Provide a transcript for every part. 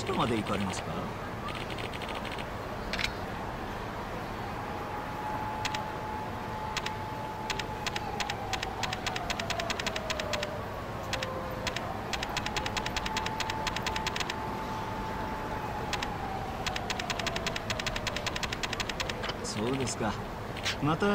ちとまで行かれますか？そうですか。また。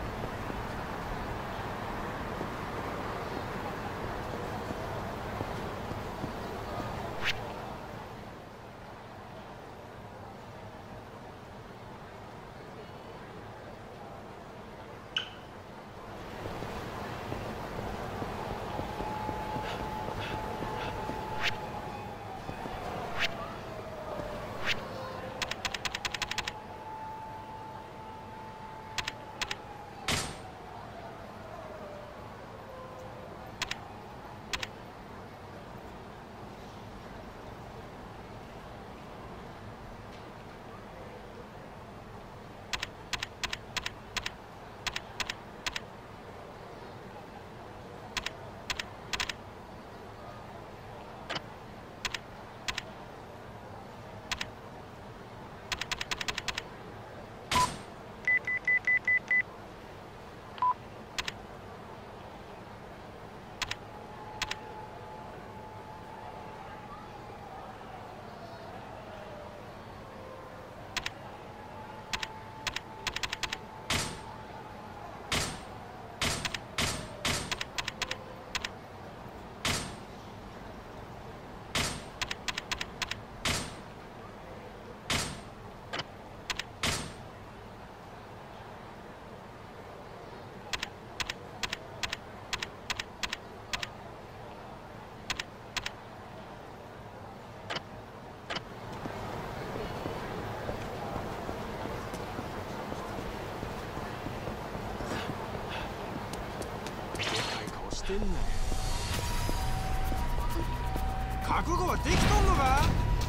覚悟はできとんのか？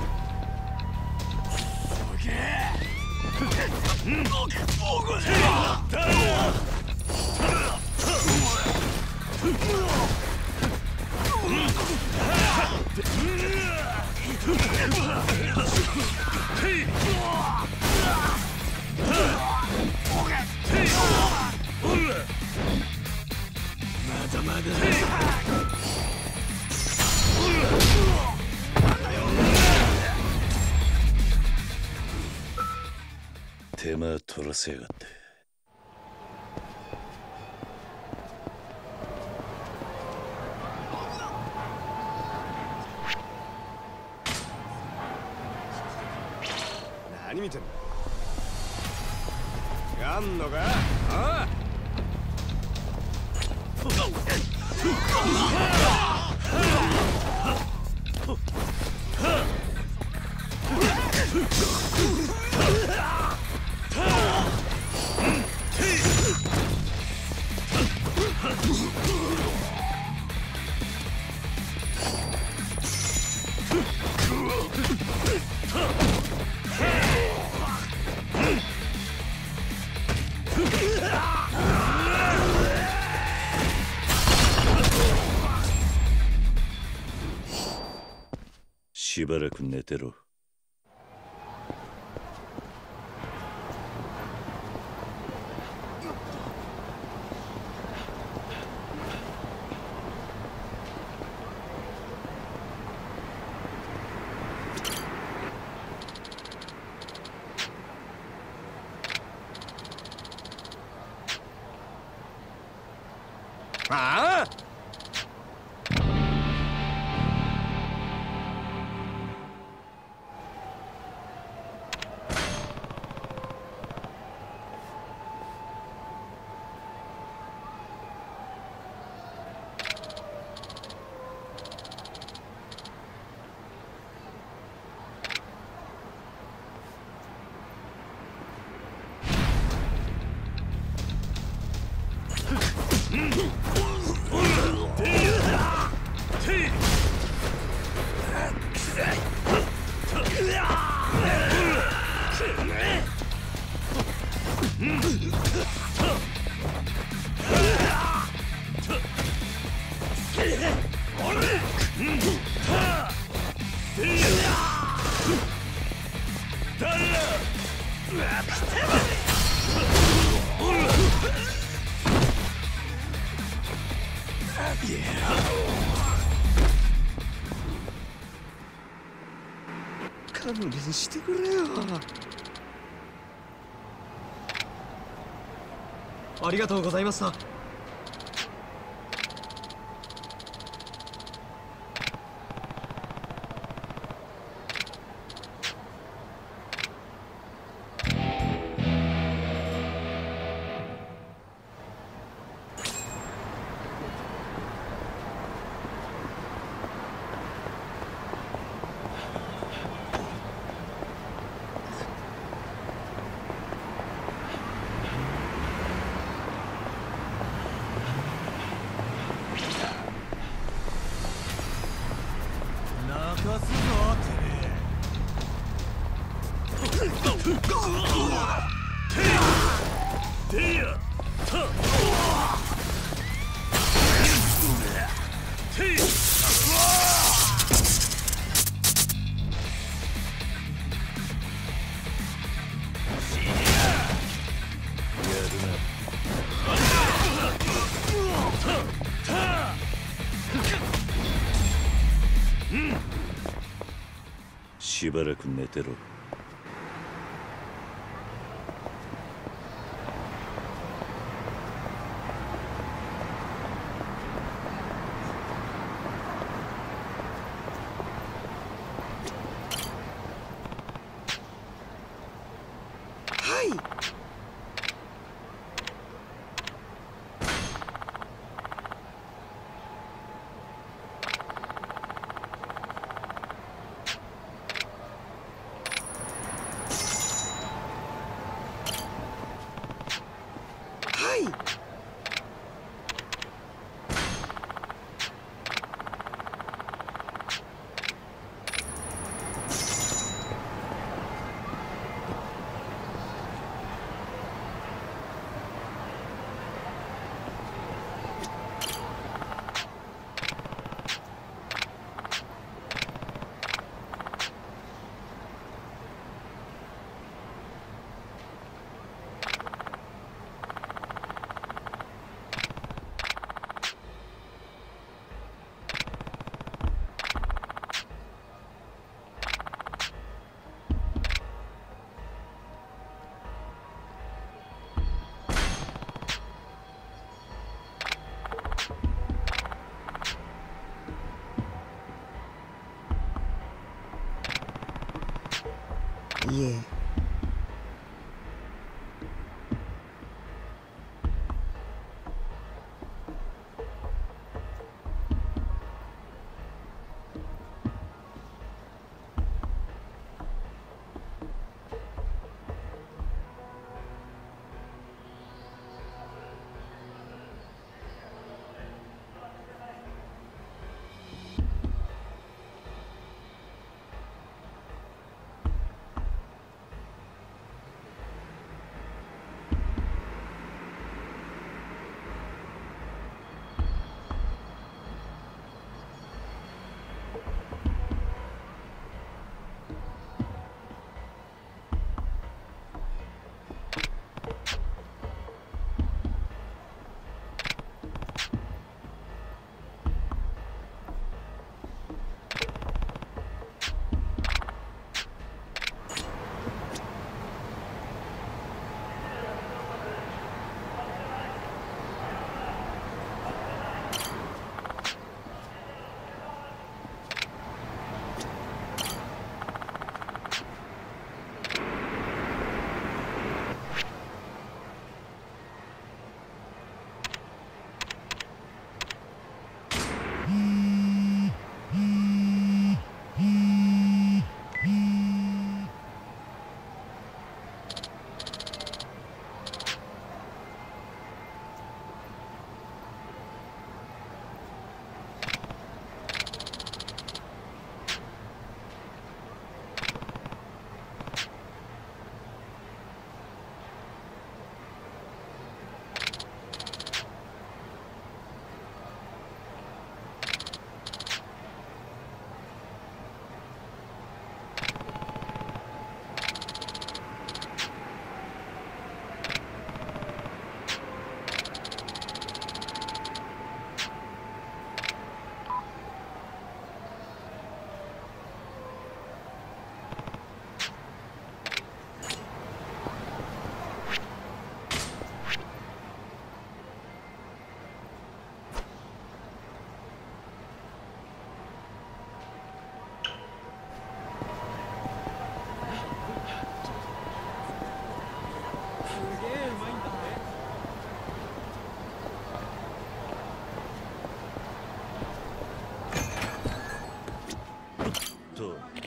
すげえ。まだまだ。 手間取らせやがって。 何見てんだ？やんのか？ああ。 しばらく寝てろ。 ああ。 勘弁してくれよ。 ありがとうございました。 泣かすぞてめえ。 しばらく寝てろ。 はい。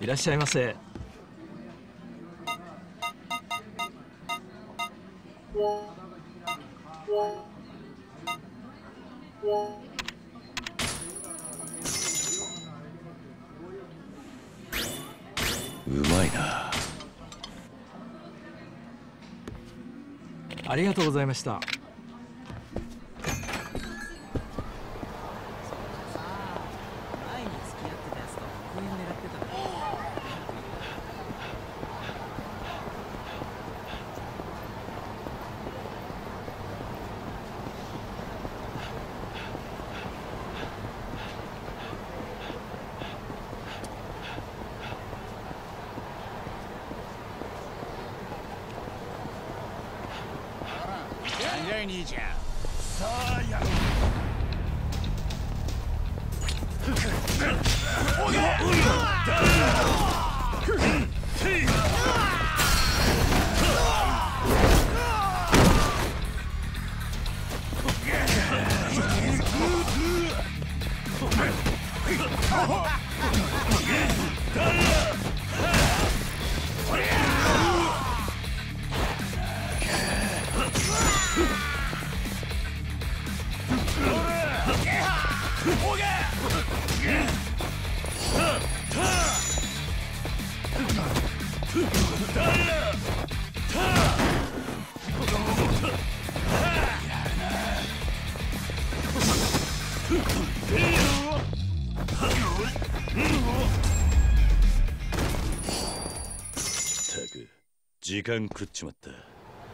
らっしゃいませ。 うまいな。 ありがとうございました。 じゃい兄ちゃん。さあやろう。 ったく時間食っちまった。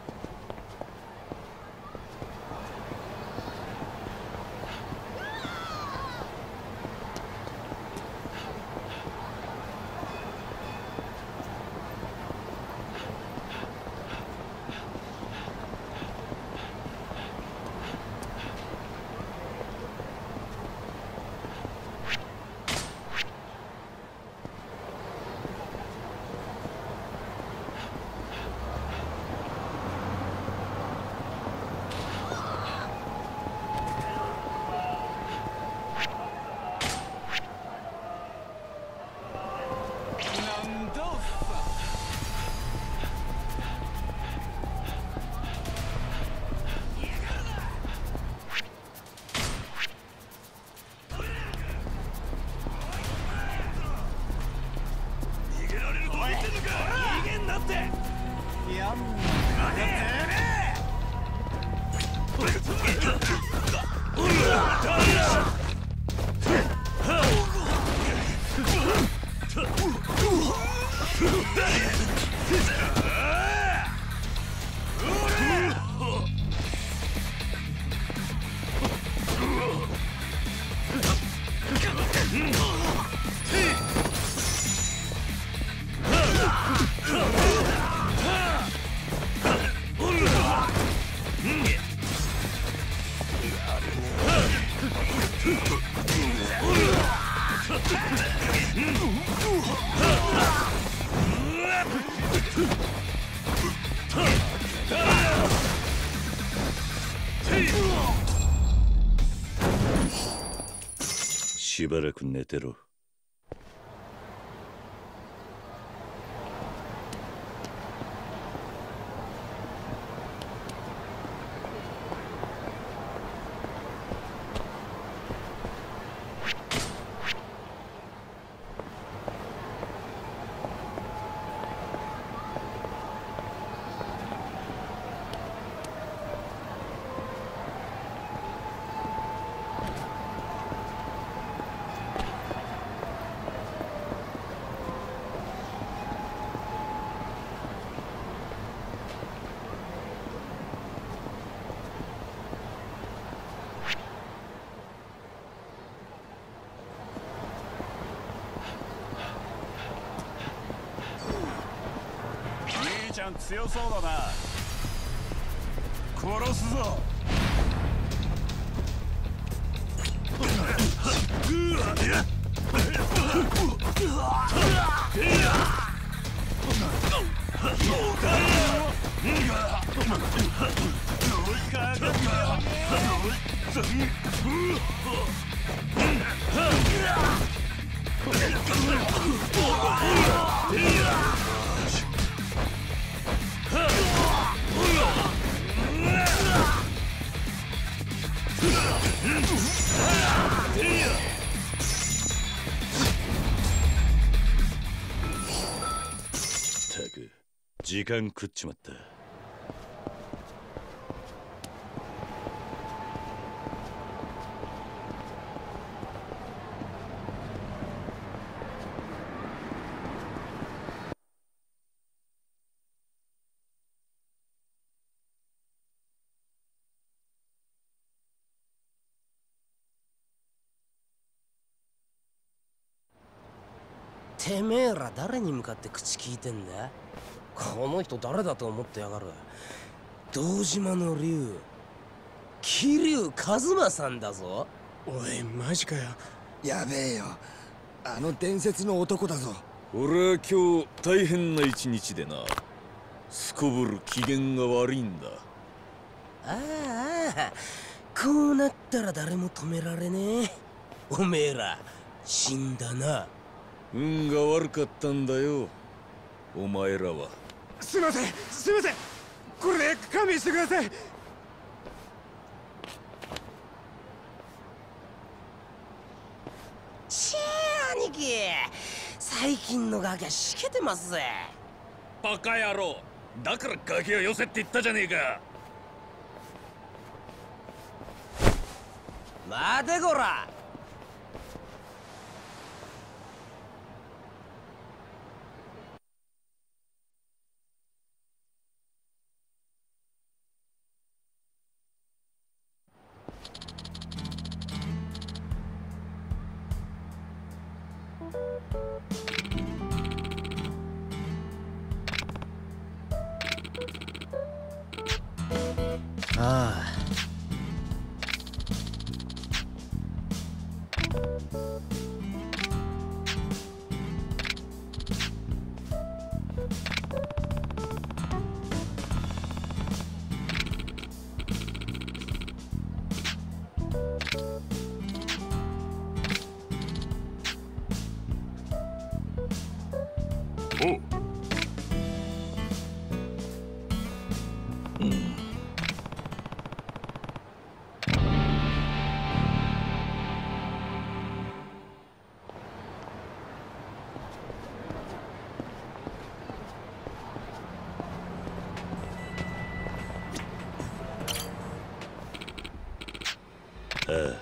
しばらく寝てろ。 兄ちゃん強そうだな。殺すぞ。 く時間食っちまった。 てめえら誰に向かって口聞いてんだ？この人誰だと思ってやがる。堂島の竜、桐生一馬さんだぞ。 おいマジかよ。やべえよ、あの伝説の男だぞ。 俺は今日大変な一日でな。すこぶる機嫌が悪いんだ。 ああ、こうなったら誰も止められねえ。おめえら死んだな。 運が悪かったんだよ、お前らは。 すいませんすいません、これで勘弁してください。 ちぇ兄貴、最近のガキはしけてますぜ。 バカ野郎、だからガキを寄せって言ったじゃねえか。 待てこら。ああ、 おう。 ああ、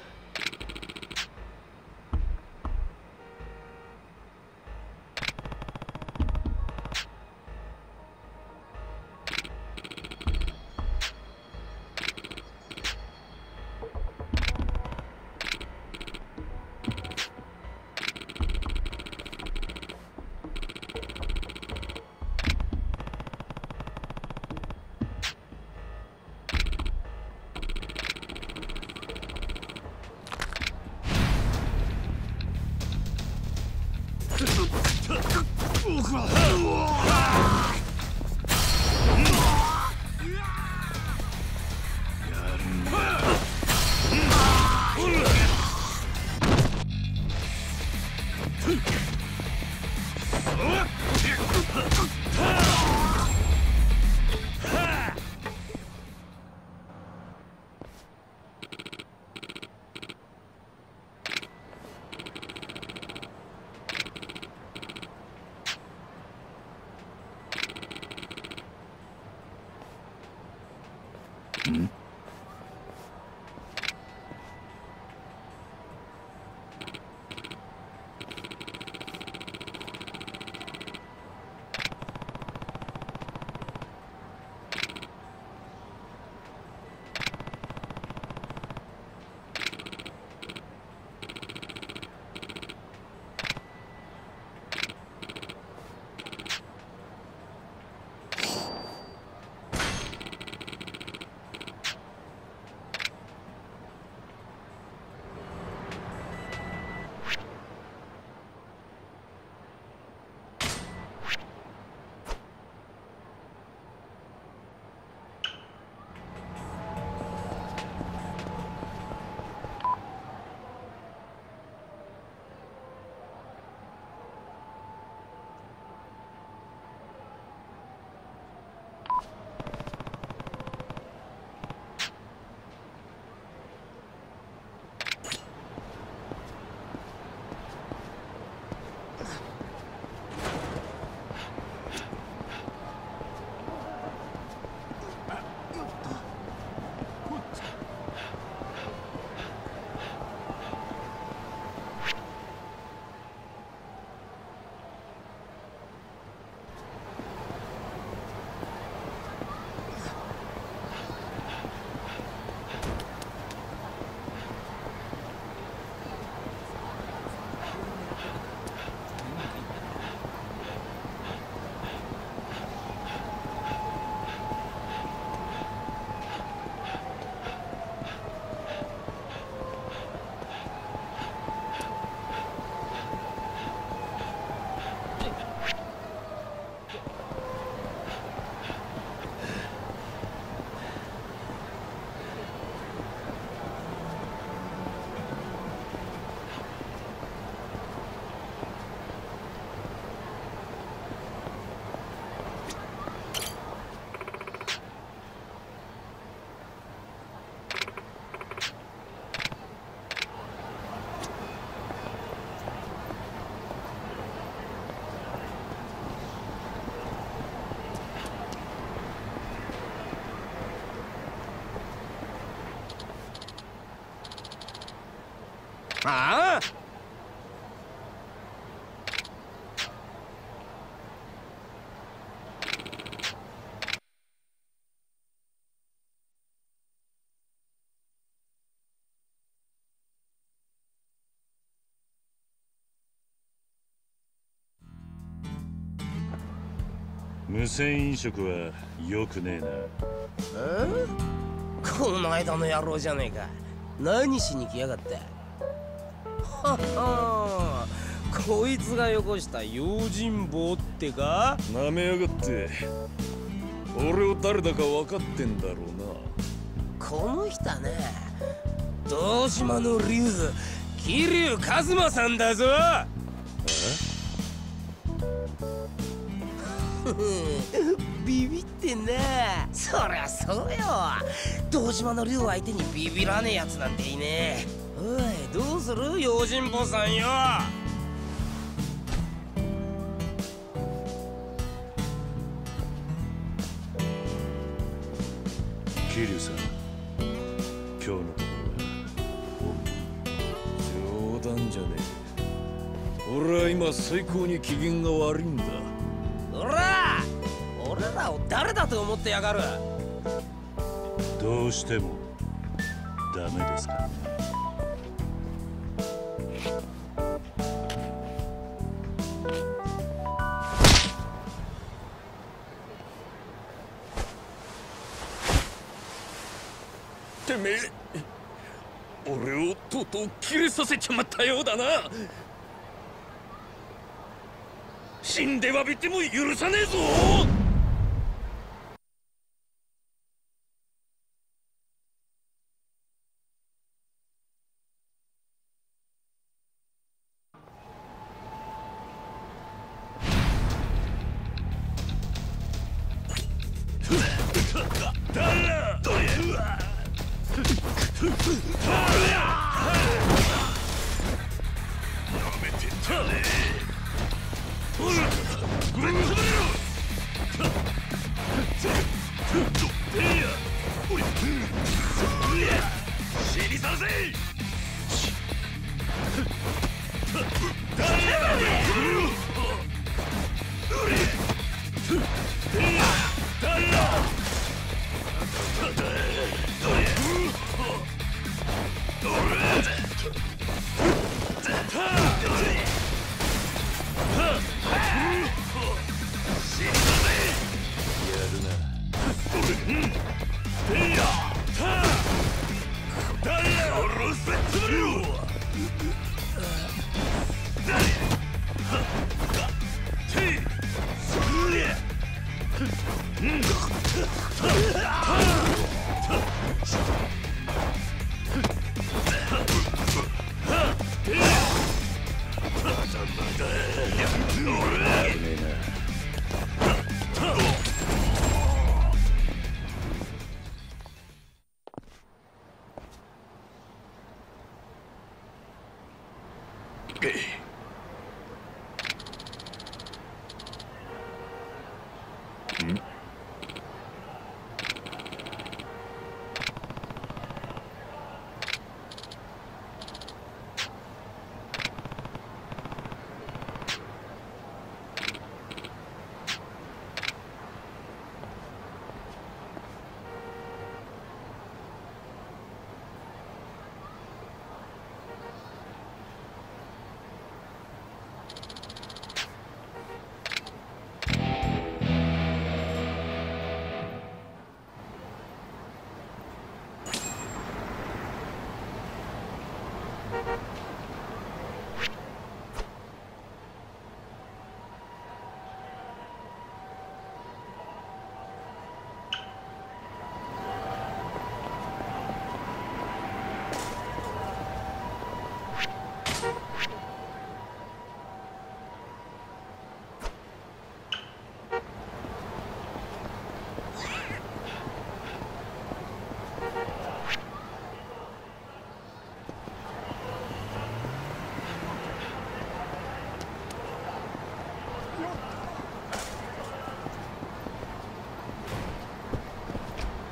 ああ、 無銭飲食はよくねえな。 この間の野郎じゃねえか。何しに来やがった。ははこいつがよこした用心棒ってか。 なめやがって。俺を誰だか分かってんだろうな。 この人はね、堂島の竜、桐生一馬さんだぞ。ビビってんな。そりゃそうよ。堂島の竜相手にビビらねえやつなんていねえ。おい、どうする用心棒さんよ。 桐生さん、今日のところは冗談じゃねえ。俺は今最高に機嫌が悪いんだ。 おら、俺らを誰だと思ってやがる。 どうしてもダメですか。 てめえ、俺をとうとう切れさせちまったようだな。死んで詫びても許さねえぞ。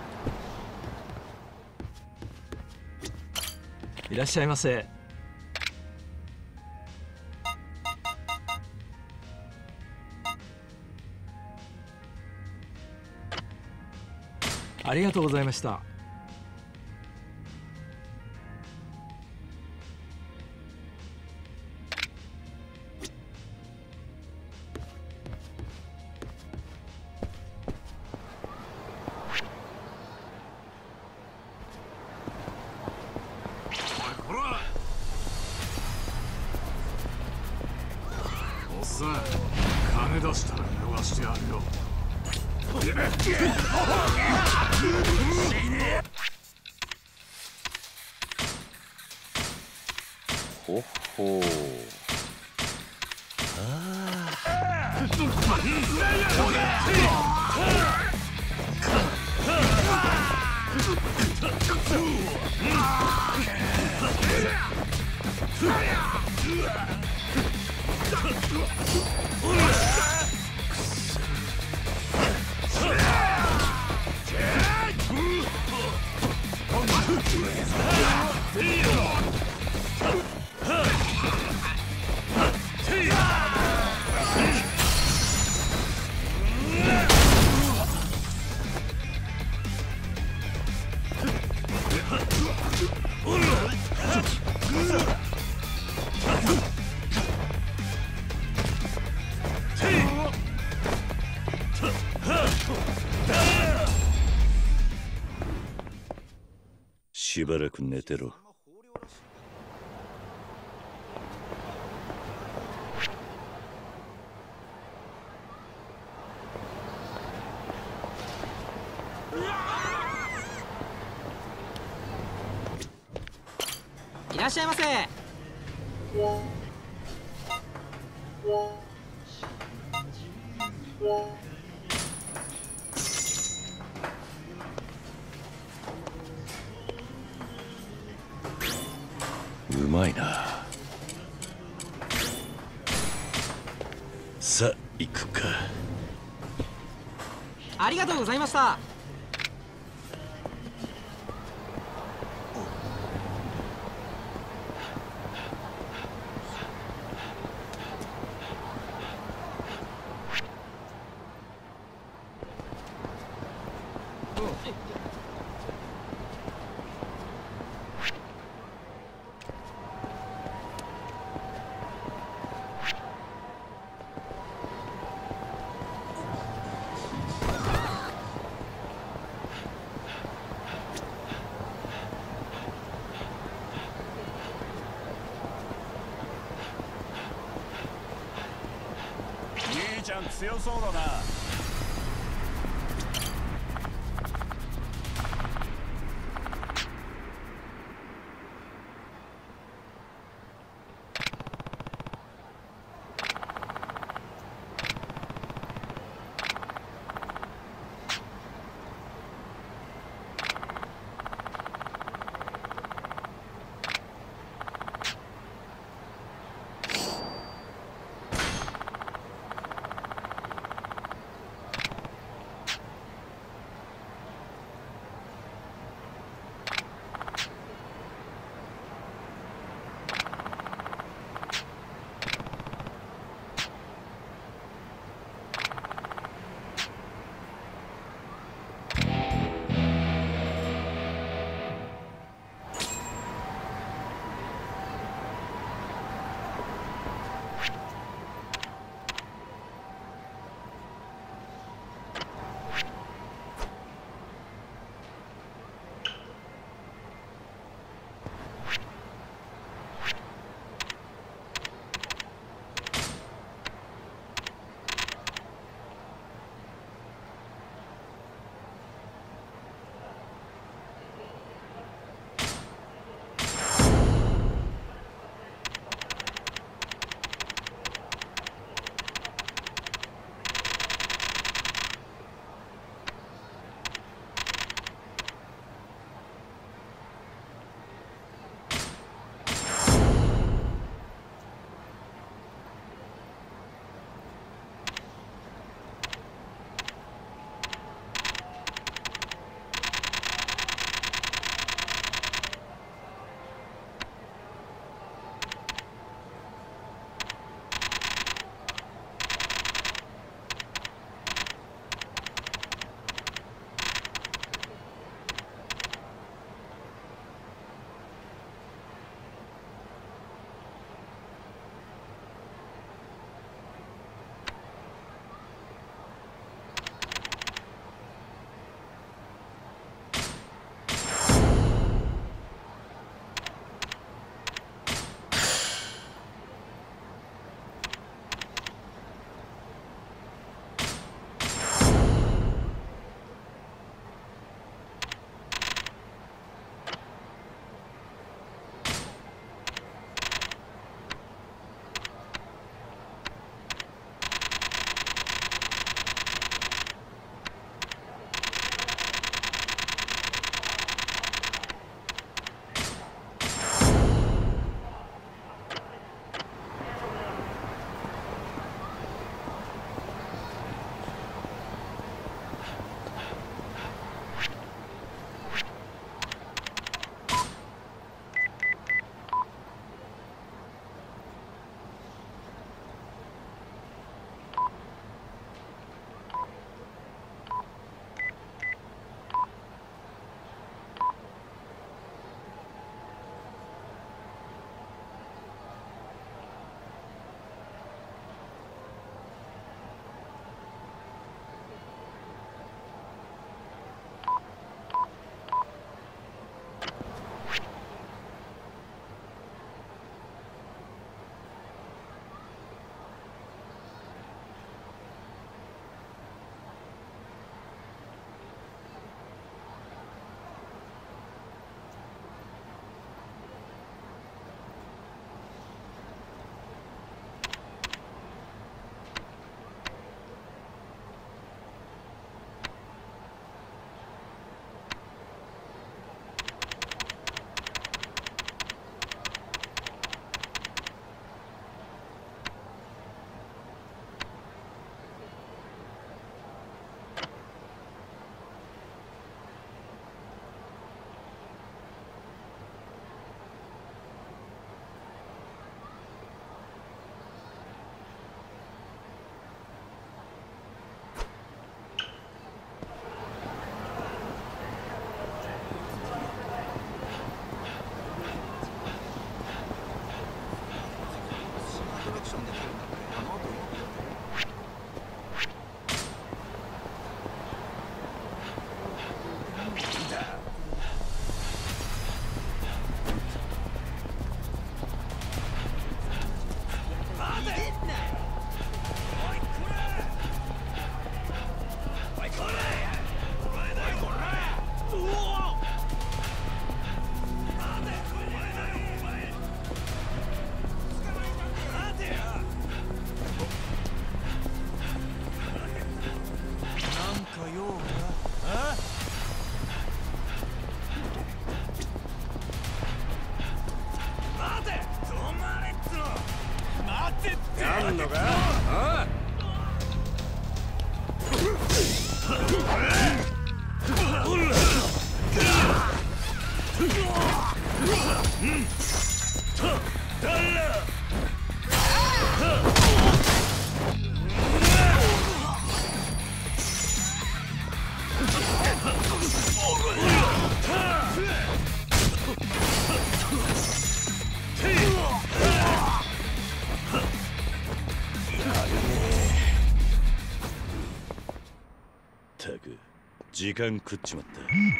いらっしゃいませ。 ありがとうございました。 ほら、おっさん、金出したら逃してやるよ。 ほっほー。 しばらく寝てろ。 いらっしゃいませ。 うまいな。さあ行くか。 ありがとうございました。 兄ちゃん強そうだな。 やんのか？ああ。 たく時間食っちまった。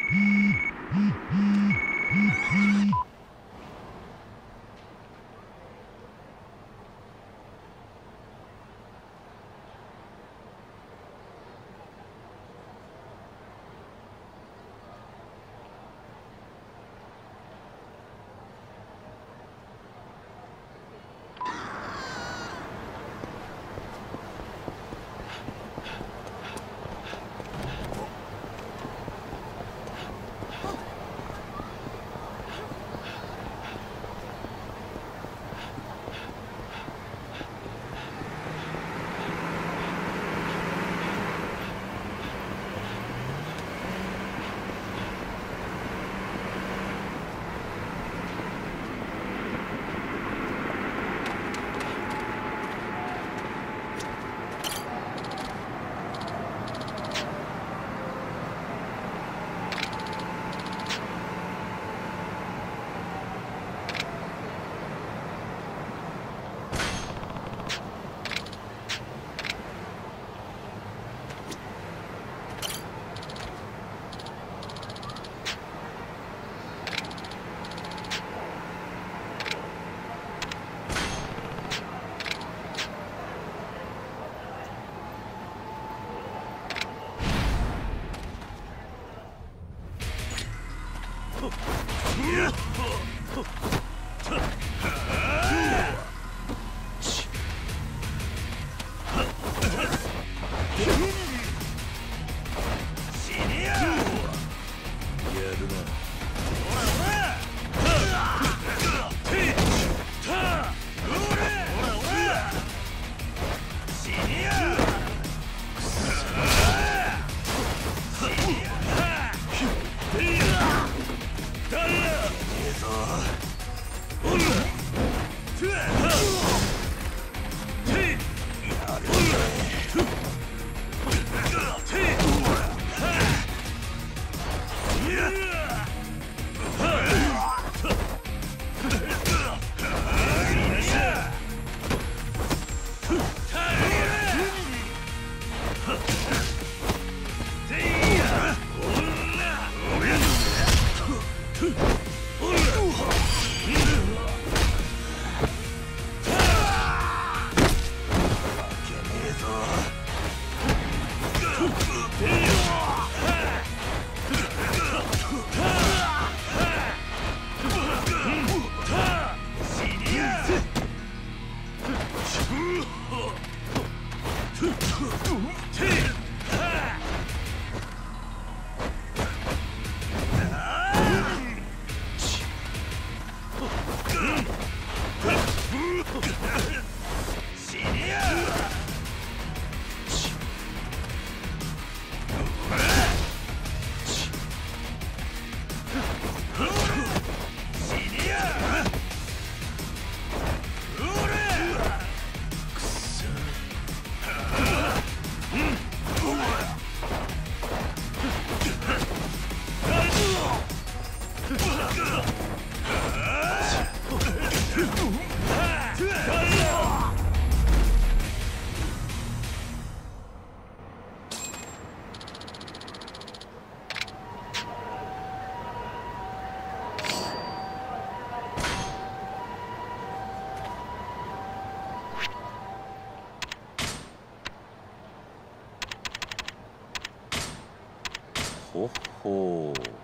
ほっほー。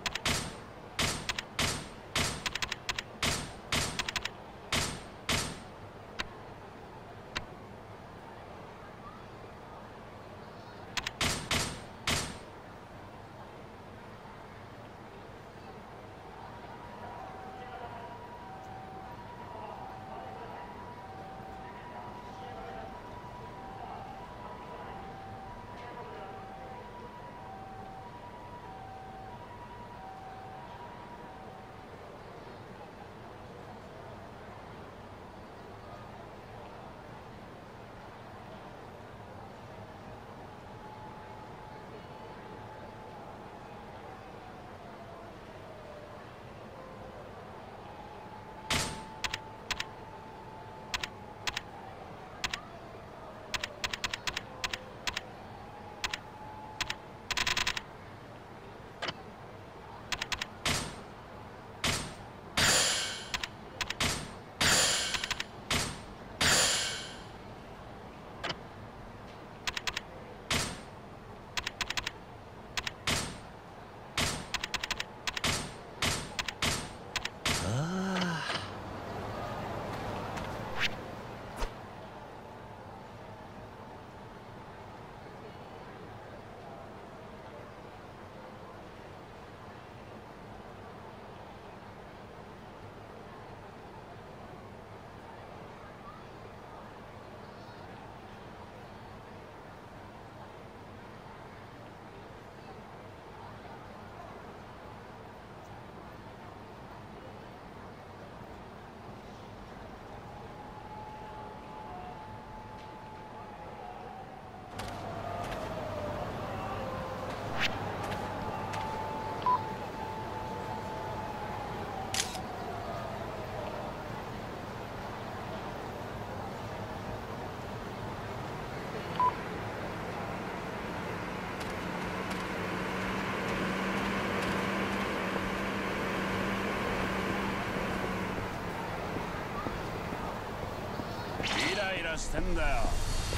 ライラしてんだよ。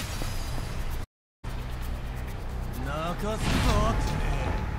泣かすぞてめ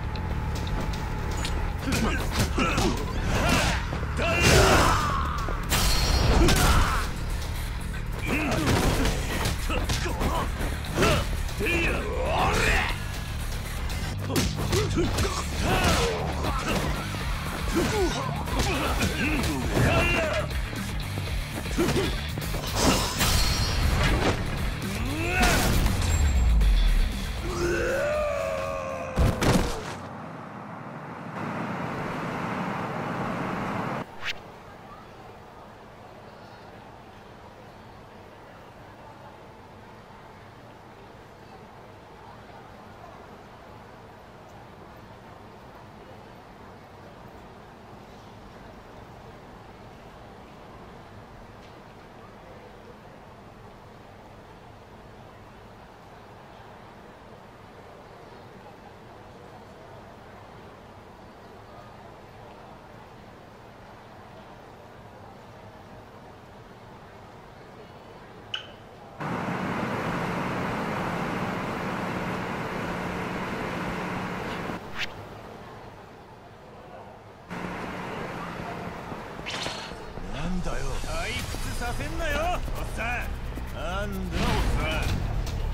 なんだよ、退屈させんなよおっさん。なんだおっさん。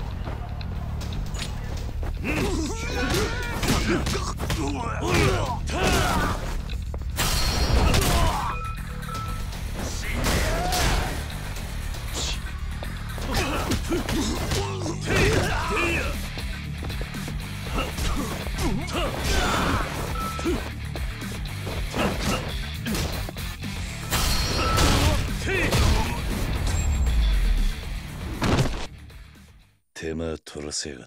手間取らせやがって。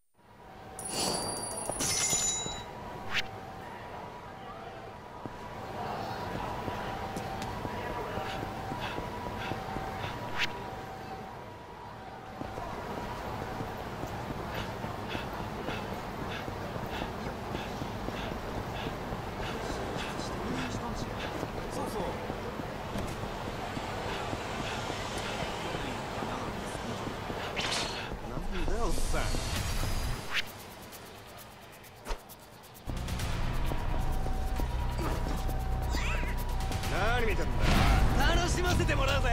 何見てんだ。楽しませてもらうぜ。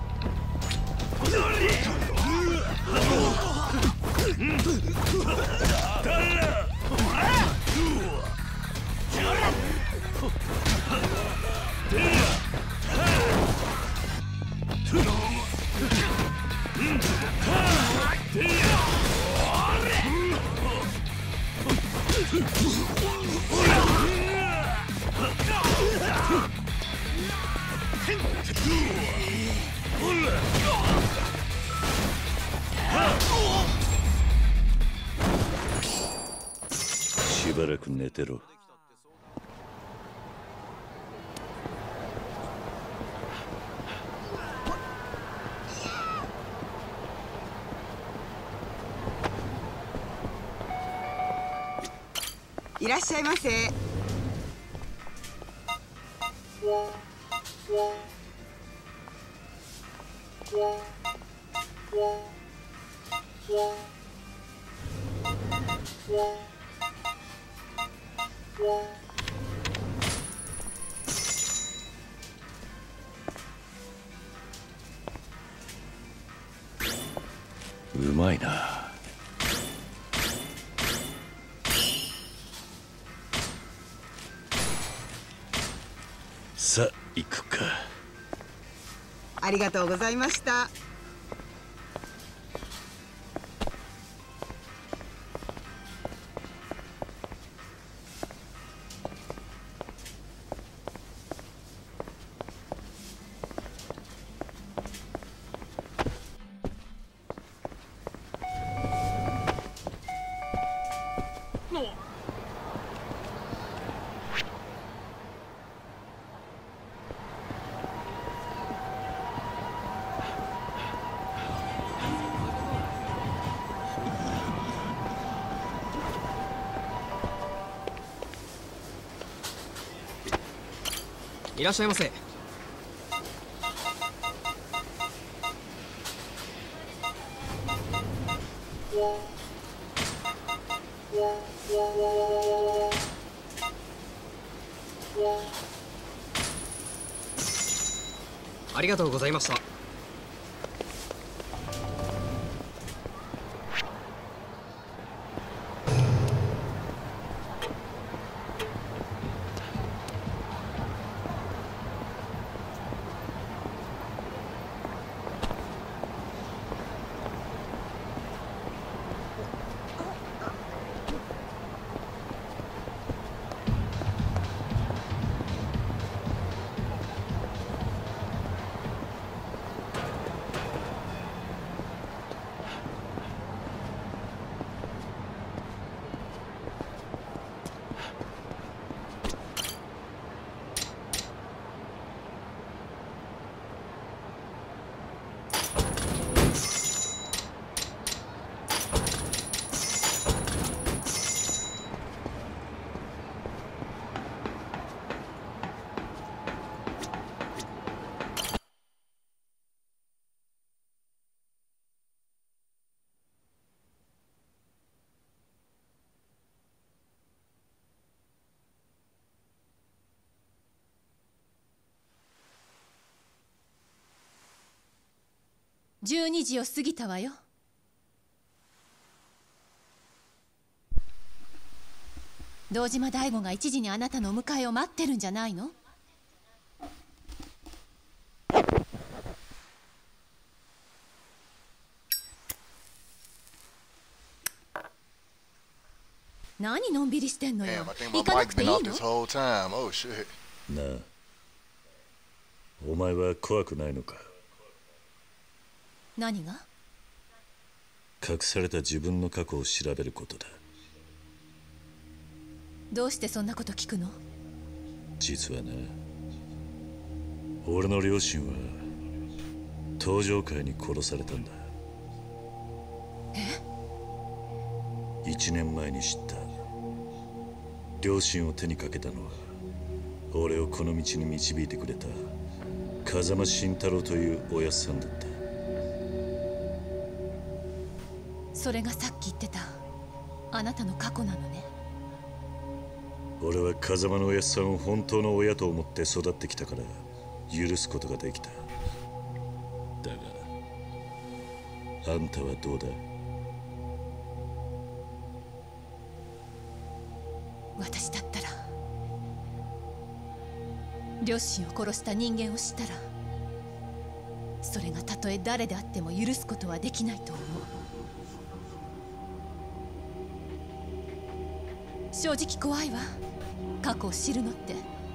しばらく寝てろ。 いらっしゃいませ。 うまいな。さあ行くか。 ありがとうございました。 いらっしゃいませ。 ありがとうございました。 12時を過ぎたわよ。堂島大吾が1時にあなたのお迎えを待ってるんじゃないの？何のんびりしてんのよ。 Damn, I think 行 my かな mic くて been いい off の？ this whole time. Oh shit. なあ、お前は怖くないのか？ 何が？ 隠された自分の過去を調べることだ。 どうしてそんなこと聞くの？ 実はな、俺の両親は登場界に殺されたんだ。 え ？1年前に知った。両親を手にかけたのは俺をこの道に導いてくれた風間慎太郎というおやっさんだった。 それがさっき言ってたあなたの過去なのね。 俺は風間のおやっさんを本当の親と思って育ってきたから許すことができた。だがあんたはどうだ？ 私だったら両親を殺した人間を知ったらそれがたとえ誰であっても許すことはできないと思う。正直怖いわ、過去を知るのって。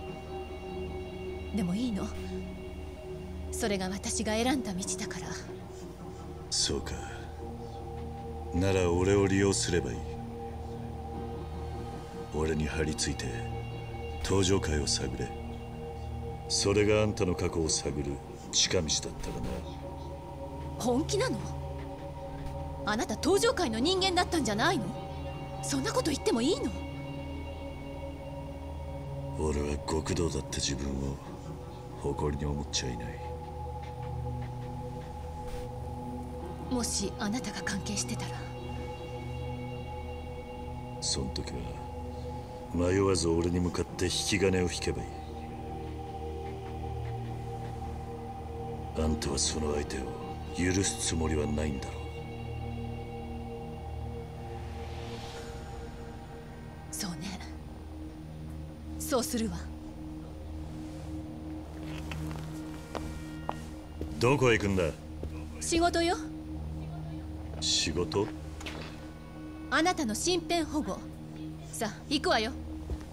でもいいの、それが私が選んだ道だから。 そうか。なら俺を利用すればいい。俺に張り付いて登場界を探れ。それがあんたの過去を探る近道だったらな。 本気なの？あなた登場界の人間だったんじゃないの？そんなこと言ってもいいの？ 俺は極道だった自分を誇りに思っちゃいない。 もしあなたが関係してたら。 そん時は迷わず俺に向かって引き金を引けばいい。あんたはその相手を許すつもりはないんだろう。 そうね、そうするわ。 どこへ行くんだ？ 仕事よ。 仕事？ あなたの身辺保護。さあ行くわよ。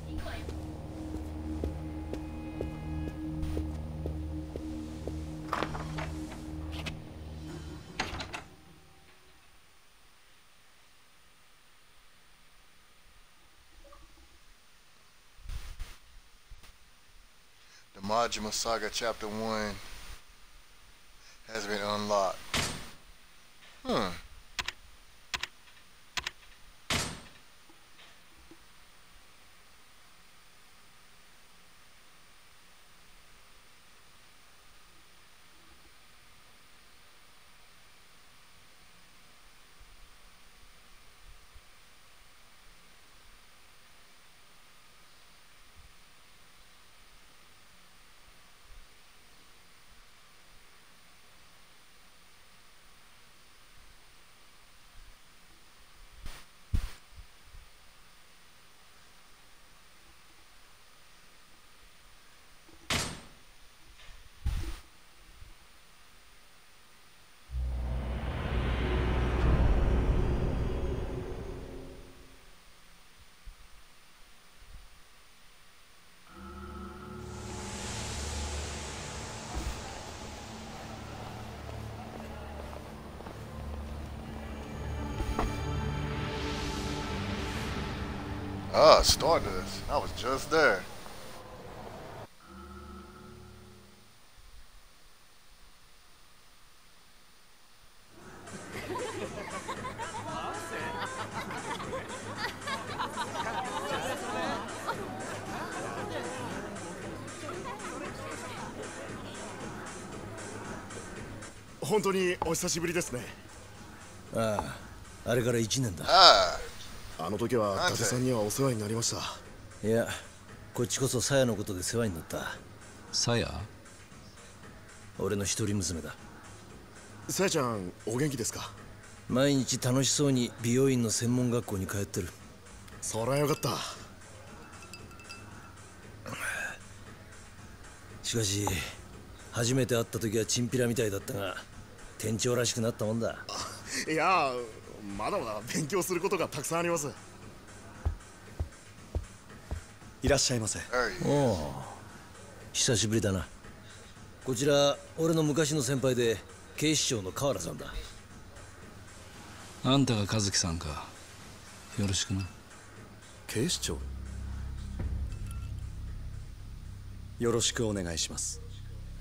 The Majima Saga Chapter 1 has been unlocked. Ah, Stardust. I was just there. 本当にお久しぶりですね。 ああ、あれから1年だ。 ああの時は伊達さんにはお世話になりました。 いや、こっちこそ鞘のことで世話になった。 鞘？ 俺の一人娘だ。 鞘ちゃん、お元気ですか？ 毎日楽しそうに美容院の専門学校に通ってる。 そりゃよかった。 しかし初めて会った時はチンピラみたいだったが、店長らしくなったもんだ。 いや、まだまだ勉強することがたくさんあります。 いらっしゃいませ。 おお、久しぶりだな。こちら俺の昔の先輩で警視庁の河原さんだ。 あんたが和樹さんか。よろしくな。 警視庁？よろしくお願いします。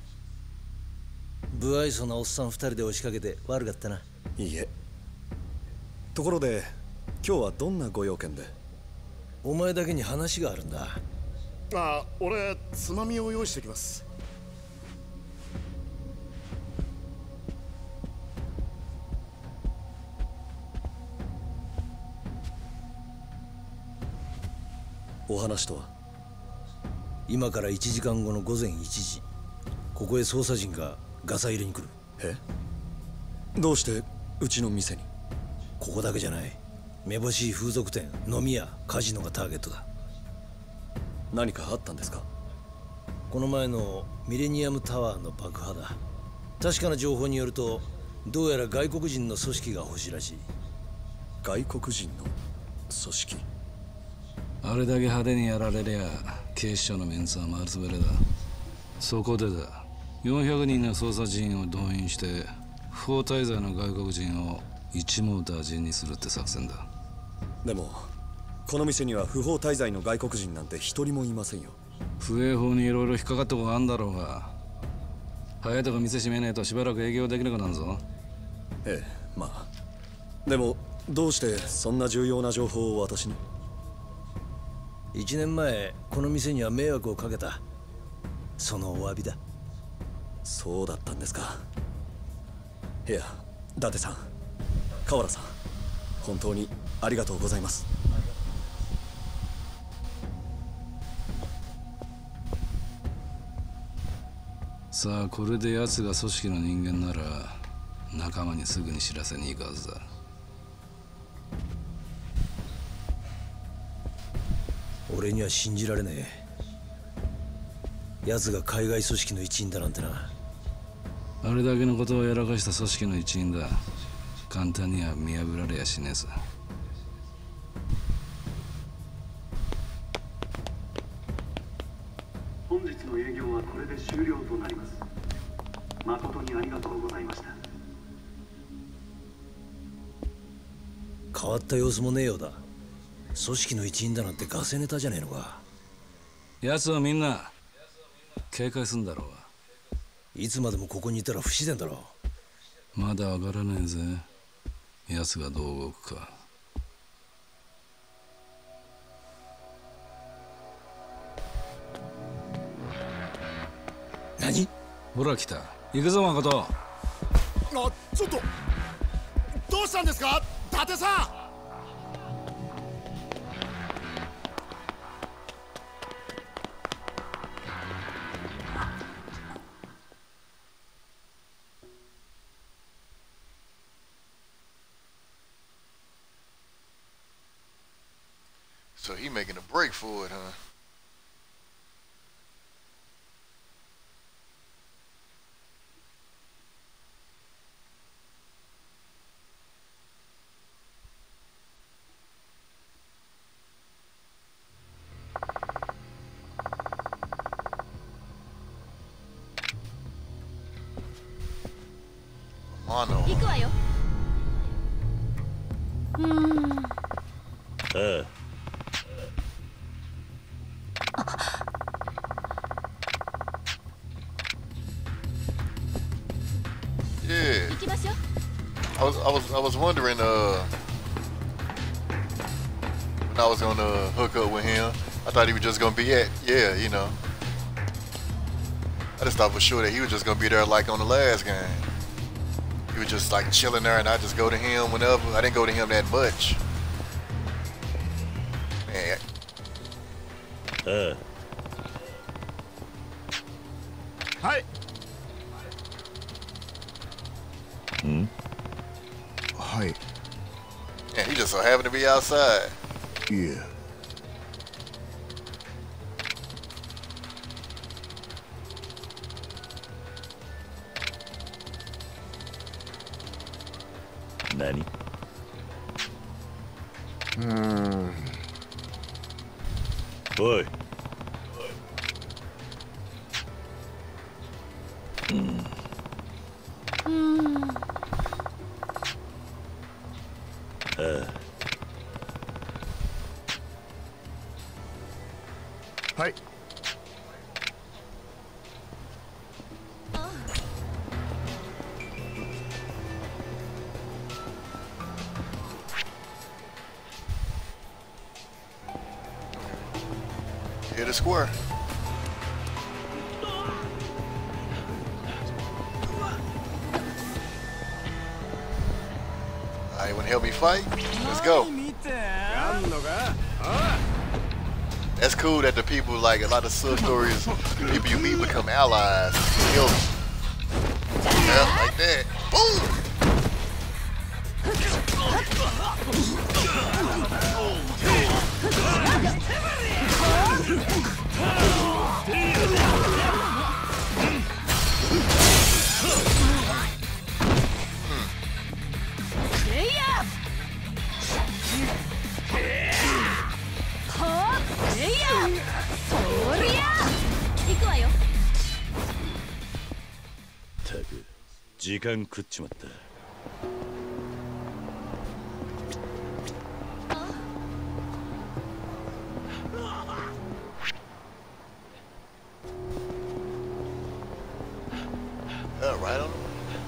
不愛想なおっさん2人で押しかけて悪かったな。 いいえ。ところで今日はどんなご用件で？ お前だけに話があるんだ。 あ、俺つまみを用意してきます。 お話とは？ 今から1時間後の午前1時、ここへ捜査陣がガサ入れに来る。 え？どうしてうちの店に？ ここだけじゃない。めぼしい風俗店、飲み屋、カジノがターゲットだ。 何かあったんですか？ この前のミレニアムタワーの爆破だ。確かな情報によると、どうやら外国人の組織が欲しいらしい。 外国人の組織？ あれだけ派手にやられりゃ警視庁のメンツは丸つぶれだ。そこでだ、400人の捜査陣を動員して不法滞在の外国人を一網打尽にするって作戦だ。 でもこの店には不法滞在の外国人なんて一人もいませんよ。 不営法にいろいろ引っかかったことがあるんだろうが、早いとこ店閉めねえとしばらく営業できなくなるぞ。 ええ、まあでもどうしてそんな重要な情報を私に ？1年前この店には迷惑をかけた。そのお詫びだ。 そうだったんですか。いや、伊達さん、河原さん、本当にありがとうございます。 さあ、これで奴が組織の人間なら仲間にすぐに知らせに行くはずだ。 俺には信じられねえ。奴が海外組織の一員だなんてな。 あれだけのことをやらかした組織の一員だ。簡単には見破られやしねえさ。 本日の営業はこれで終了となります。誠にありがとうございました。 変わった様子もねえようだ。組織の一員だなんてガセネタじゃねえのか。 奴はみんな警戒すんだろうが。 いつまでもここにいたら不自然だろう。まだわからねえぜ、奴がどう動くか。 何？ ほら来た。行くぞ誠。 あ、ちょっとどうしたんですか、伊達さん。 So he making a break for it, huh? Mono. 行くわよ。 ああ、 行きましょう。 I was wondering when I was gonna hook up with him. I thought he was just gonna be I just thought for sure that he was just gonna be there like on the last game. He was just like chilling there, and I just go to him whenever. I didn't go to him that much. Man. Hi. Hi. Yeah, he just so happened to be outside. Yeah. Nani? Oi. Hi. Hit a square. Alright, wanna help me fight? Let's go. That's cool that the people, like a lot of sub stories, people you meet become allies. Help. Yeah, like that. Boom! ったく時間食っちまった。 Right on.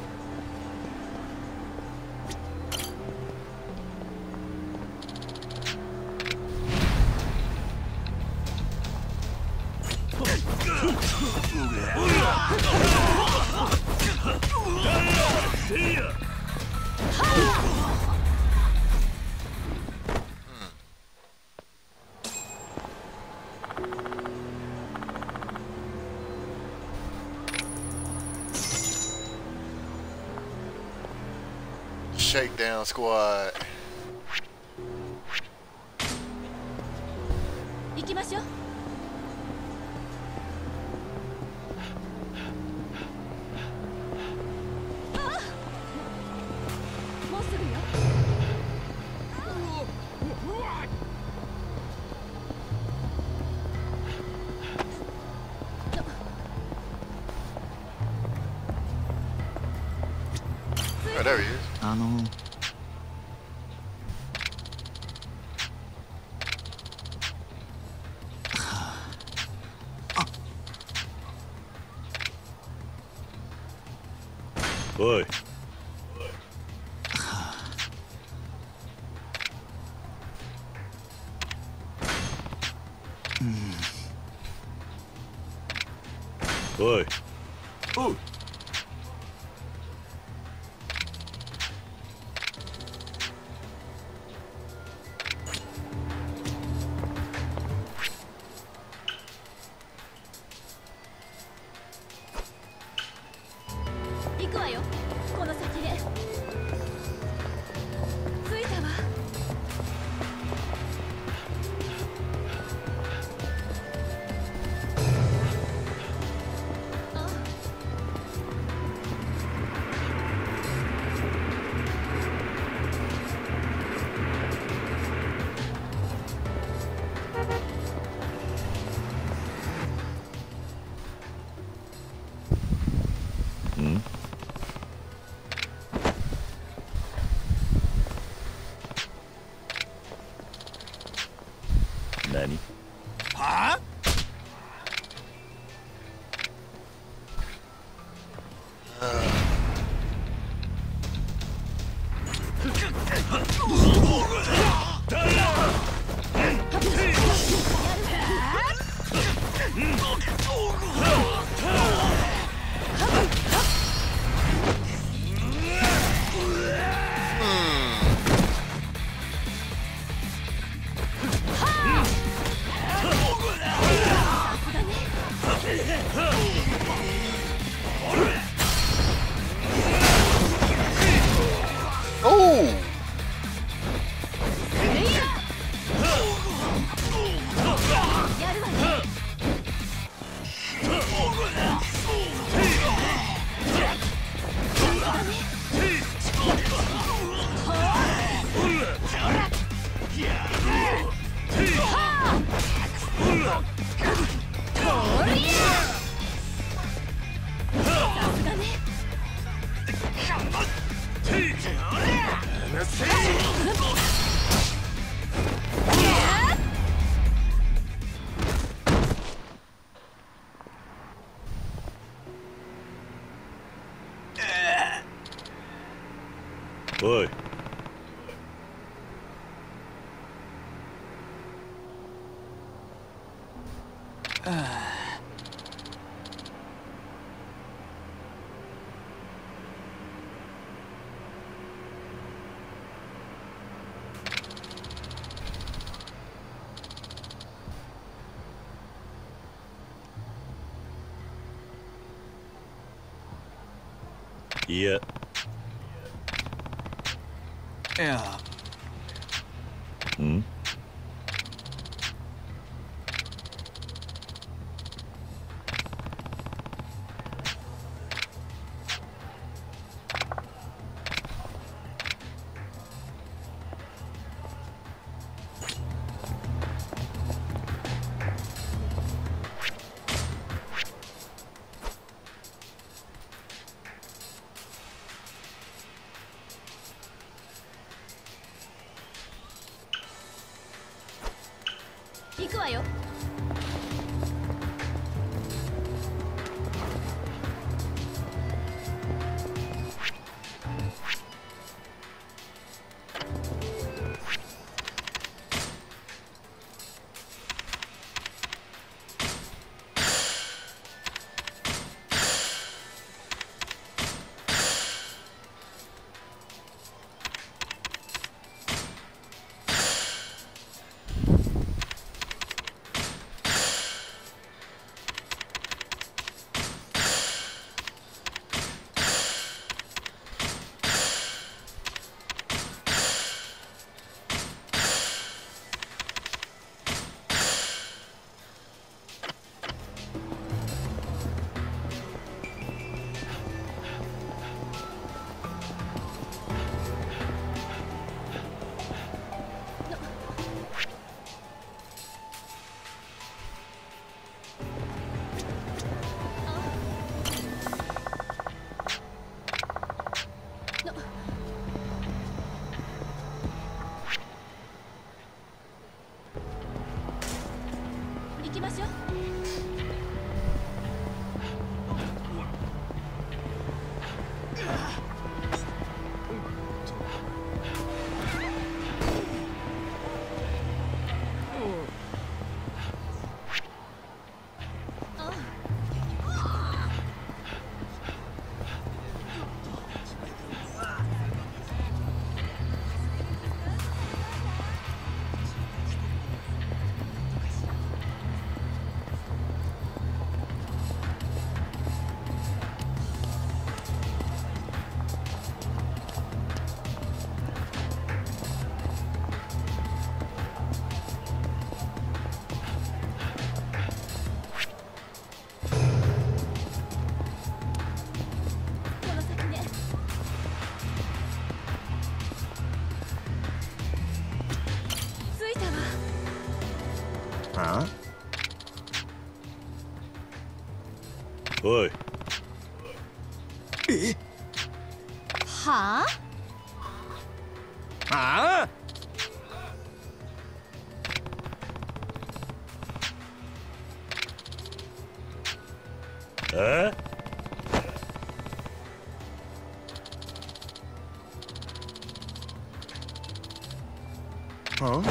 Shakedown squad. 行きましょう。もうすぐよ。 Oh, there he is. おい。おい。おう。 行くわよ。この先で。着いたわ。 おい。いや。 いや。 ん？ 行くわよ。行きましょう。 おい。 え？はあ？ ああ？ あ？ は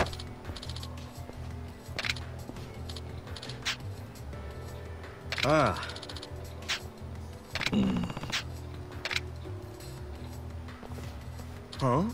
あ？ああ。は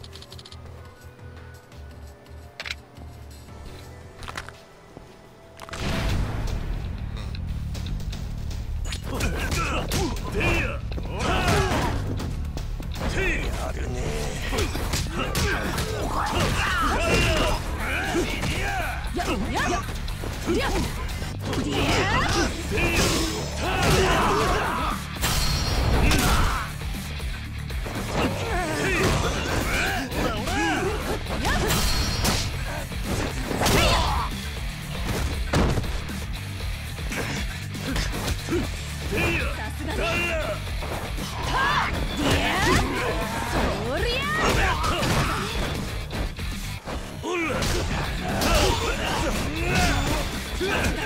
あ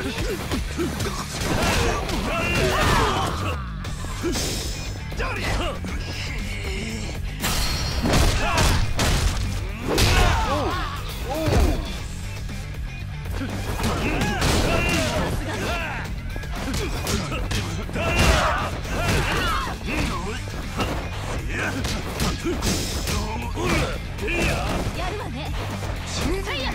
やるわね。サイヤ。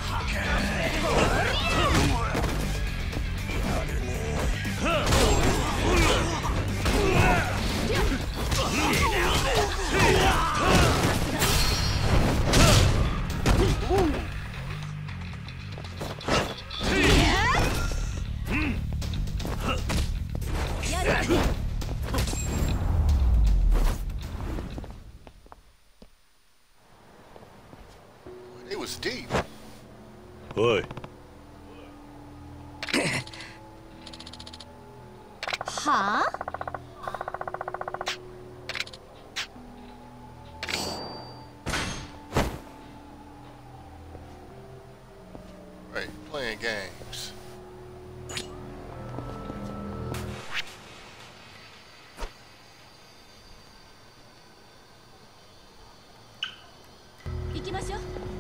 It was deep. おい。 はあ ？Right, playing games. 行きましょう。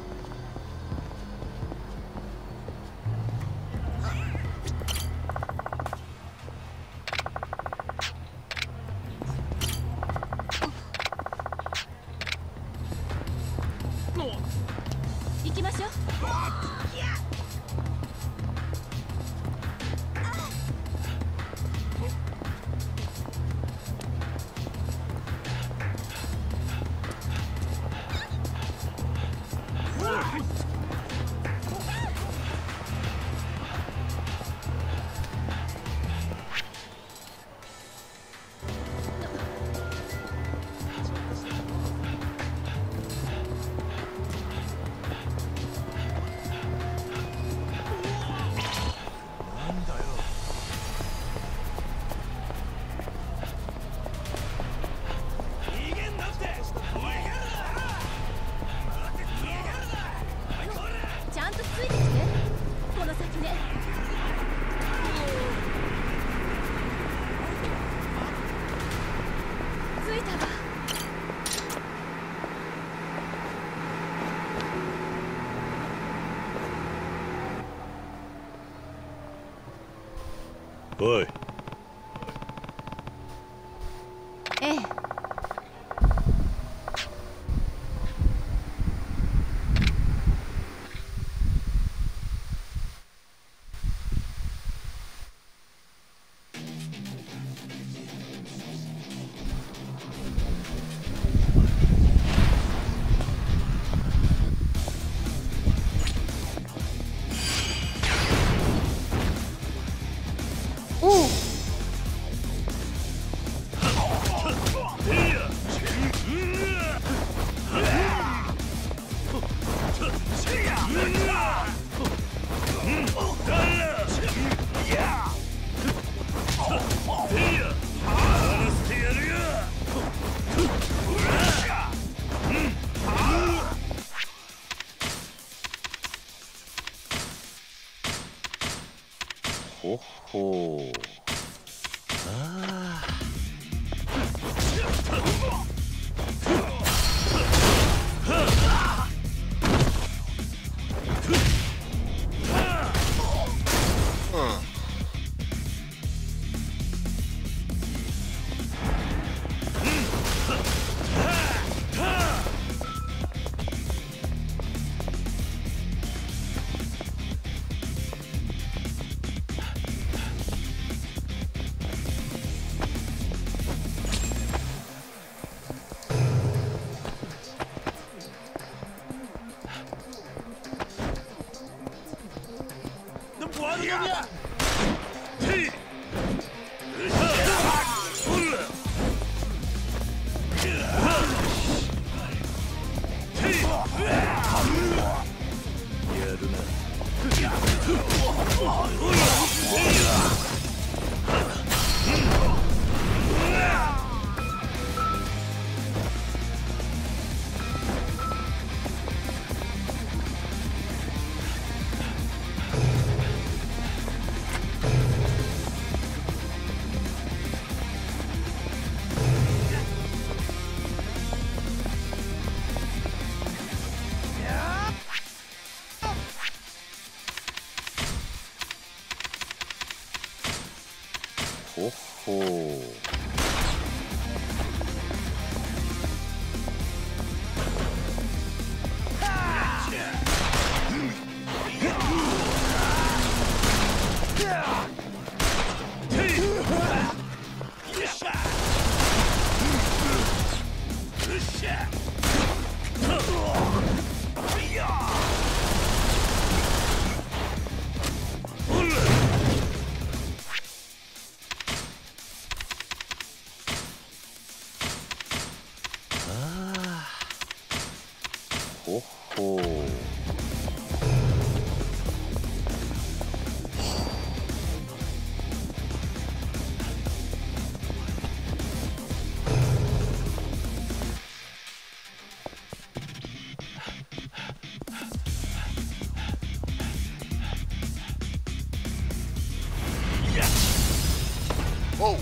行きましょう。ちゃんとついてきて。この先ね。着いたわ。 おい。 ええ。おう。 ほっほー。 あほほう。 Whoa.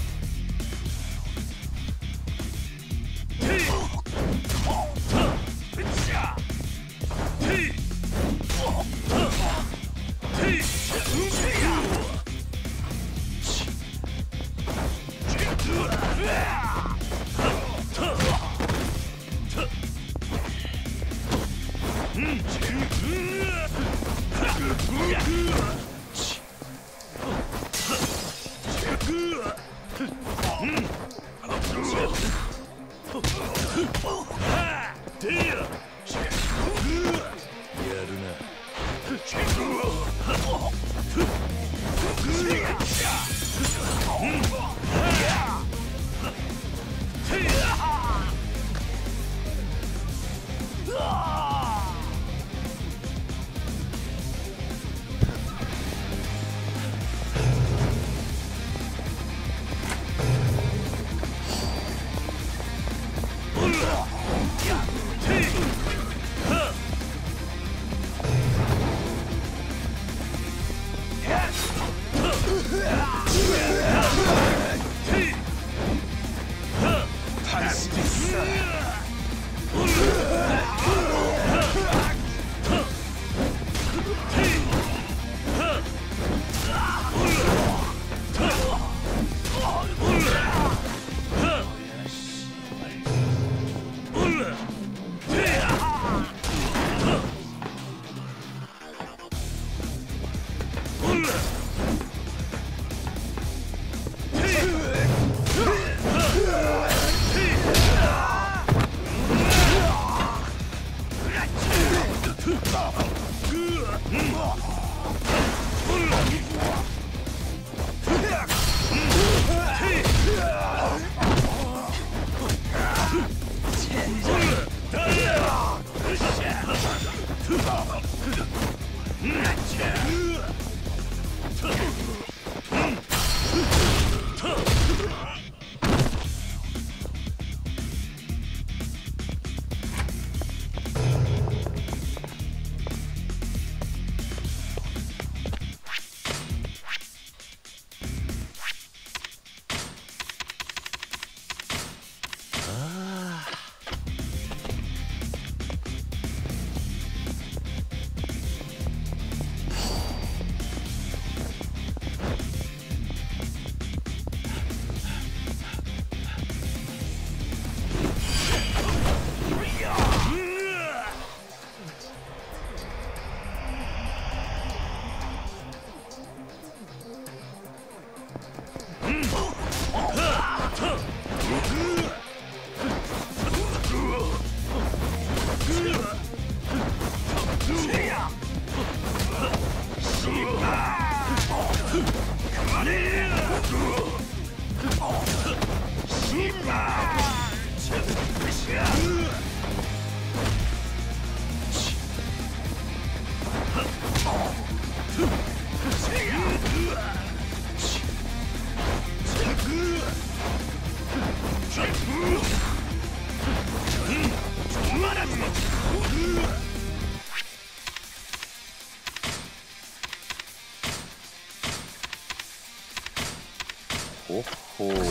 ほほう。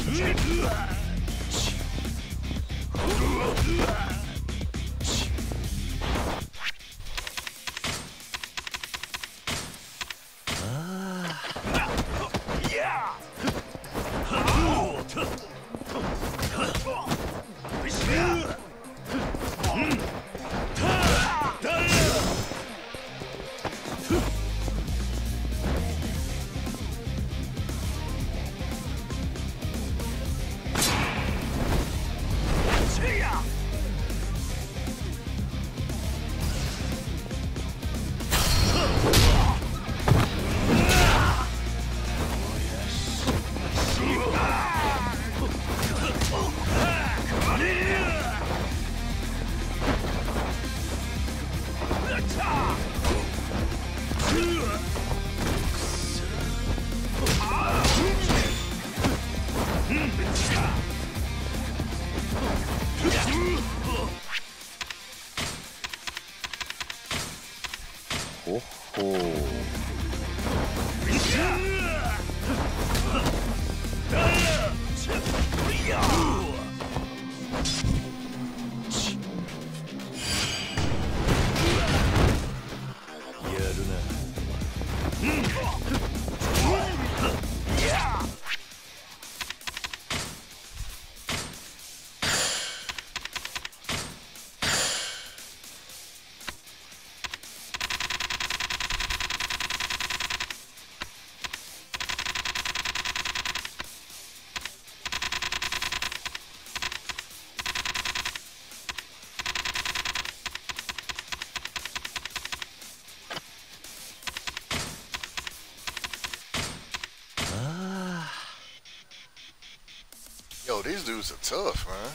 Yo, these dudes are tough, man.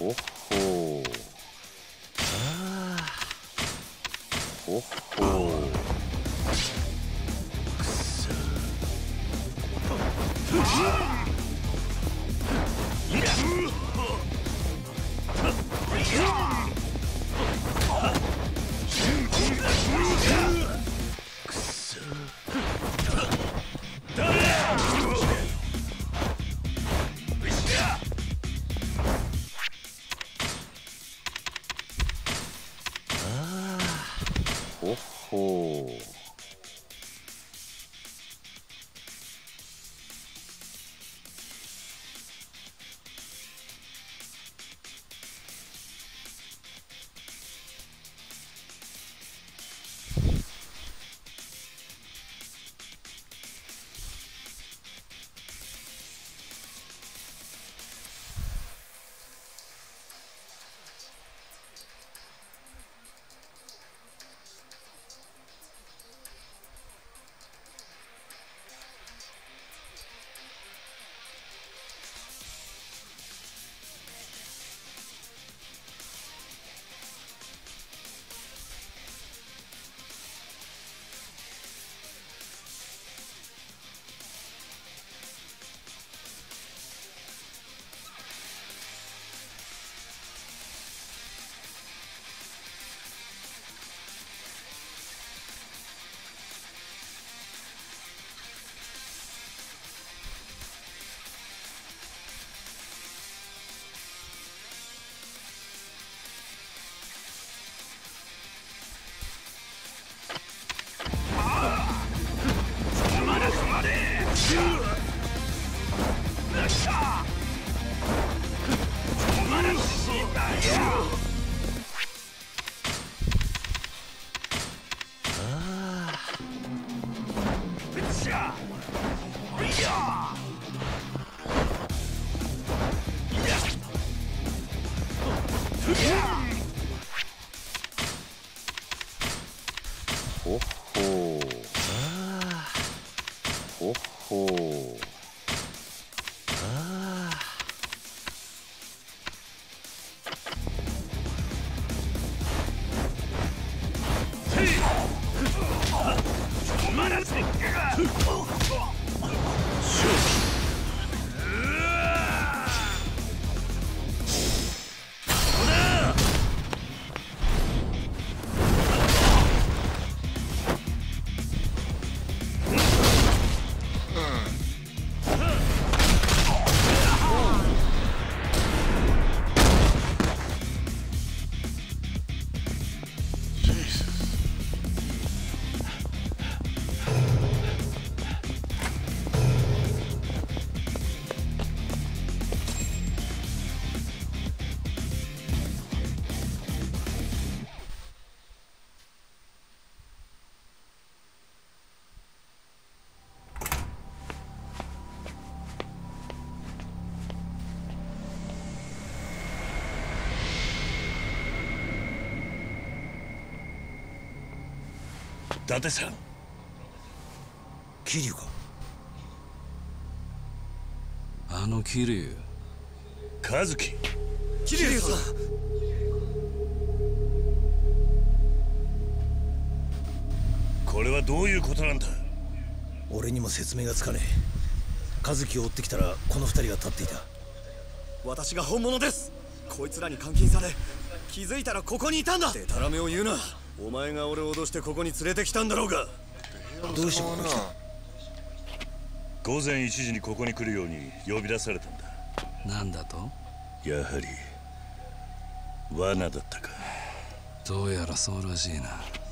ほっほー。 ああ。 ほっほー。 くそ。 ほっほー。ほっほー。ほっほー。 伊達さん。 桐生か。 あの桐生。 和樹。 桐生さん。 これはどういうことなんだ。 俺にも説明がつかねえ。和樹を追ってきたらこの二人が立っていた。 私が本物です。こいつらに監禁され気づいたらここにいたんだ。デタラメを言うな。お前が俺を脅してここに連れてきたんだろうが。 どうしてここに来た。 午前1時にここに来るように呼び出されたんだ。 なんだと。 やはり罠だったか。 どうやらそうらしいな。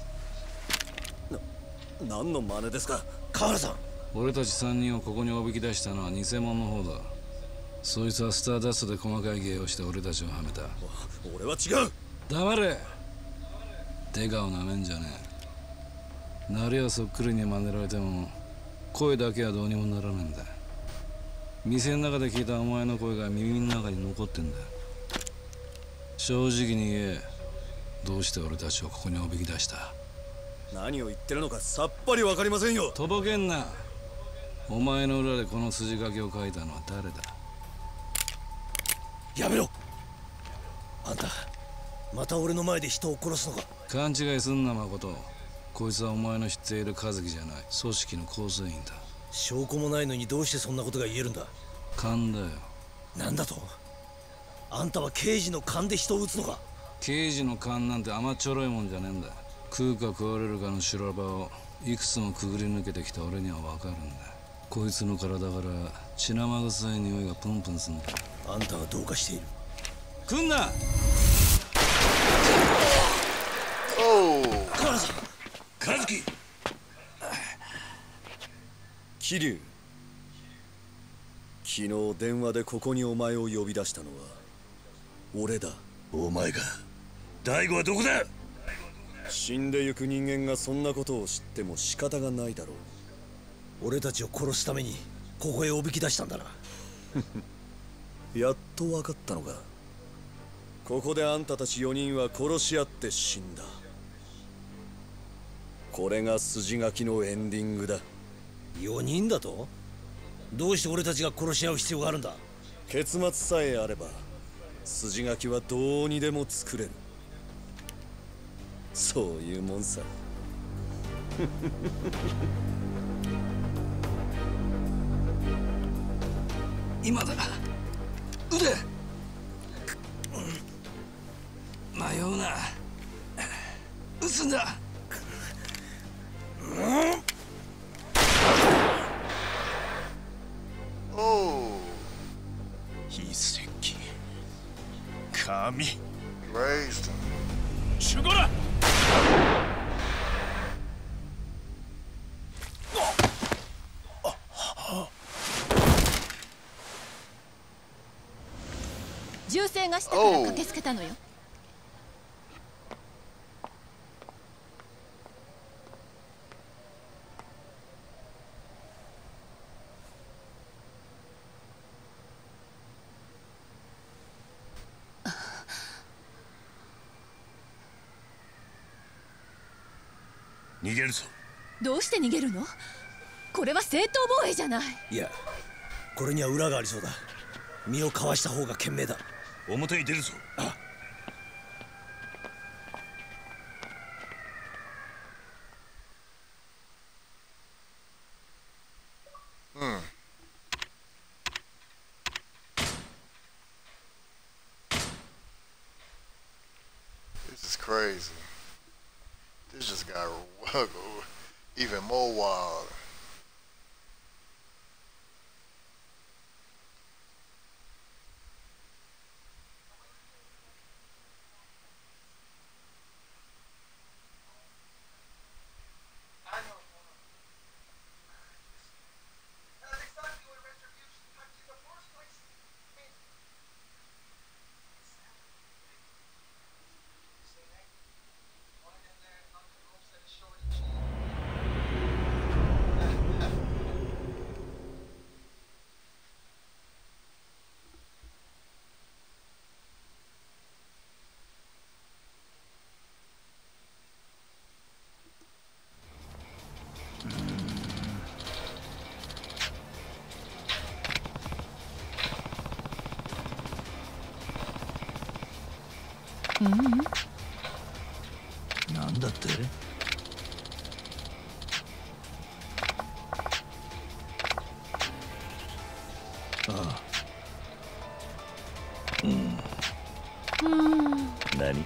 何の真似ですか。 河原さん。 俺たち3人をここにおびき出したのは偽物の方だ。そいつはスターダストで細かい芸をして俺たちをはめた。 俺は違う。 黙れ。デカをなめんじゃねえ。なりはそっくりに真似られても声だけはどうにもならないんだ。店の中で聞いたお前の声が耳の中に残ってんだ。正直に言え。どうして俺たちをここにおびき出した。 何を言ってるのかさっぱりわかりませんよ。 とぼけんな。お前の裏でこの筋書きを書いたのは誰だ。 やめろ。 あんたまた俺の前で人を殺すのか。 勘違いすんな誠。こいつはお前の知っている和樹じゃない。組織の構成員だ。 証拠もないのにどうしてそんなことが言えるんだ。 勘だよ。 なんだと。あんたは刑事の勘で人を撃つのか。 刑事の勘なんて甘っちょろいもんじゃねえんだ。食うか食われるかの修羅場をいくつもくぐり抜けてきた俺には分かるんだ。こいつの体から血生臭い匂いがプンプンすんだ。 あんたはどうかしている。 来んな。 おお。 河原さん。 和樹。 桐生、昨日電話でここにお前を呼び出したのは俺だ。 お前が。大吾はどこだ。 死んでゆく人間がそんなことを知っても仕方がないだろう。俺たちを殺すためにここへおびき出したんだな。 やっと分かったのか。ここであんたたち4人は殺し合って死んだ。これが筋書きのエンディングだ。 4人だと。どうして俺たちが殺し合う必要があるんだ。 結末さえあれば筋書きはどうにでも作れる。そういうもんさ。 今だ。腕。迷うな。撃つんだ。 おお。 秘石。神。 Raised him. 守護だ。 銃声がしたから駆けつけたのよ。 逃げるぞ。 どうして逃げるの？これは正当防衛じゃない。 いや、これには裏がありそうだ。身をかわした方が賢明だ。 表に出るぞ。 あ。 This is crazy. This just got even more wild. なんだって。ああ。何。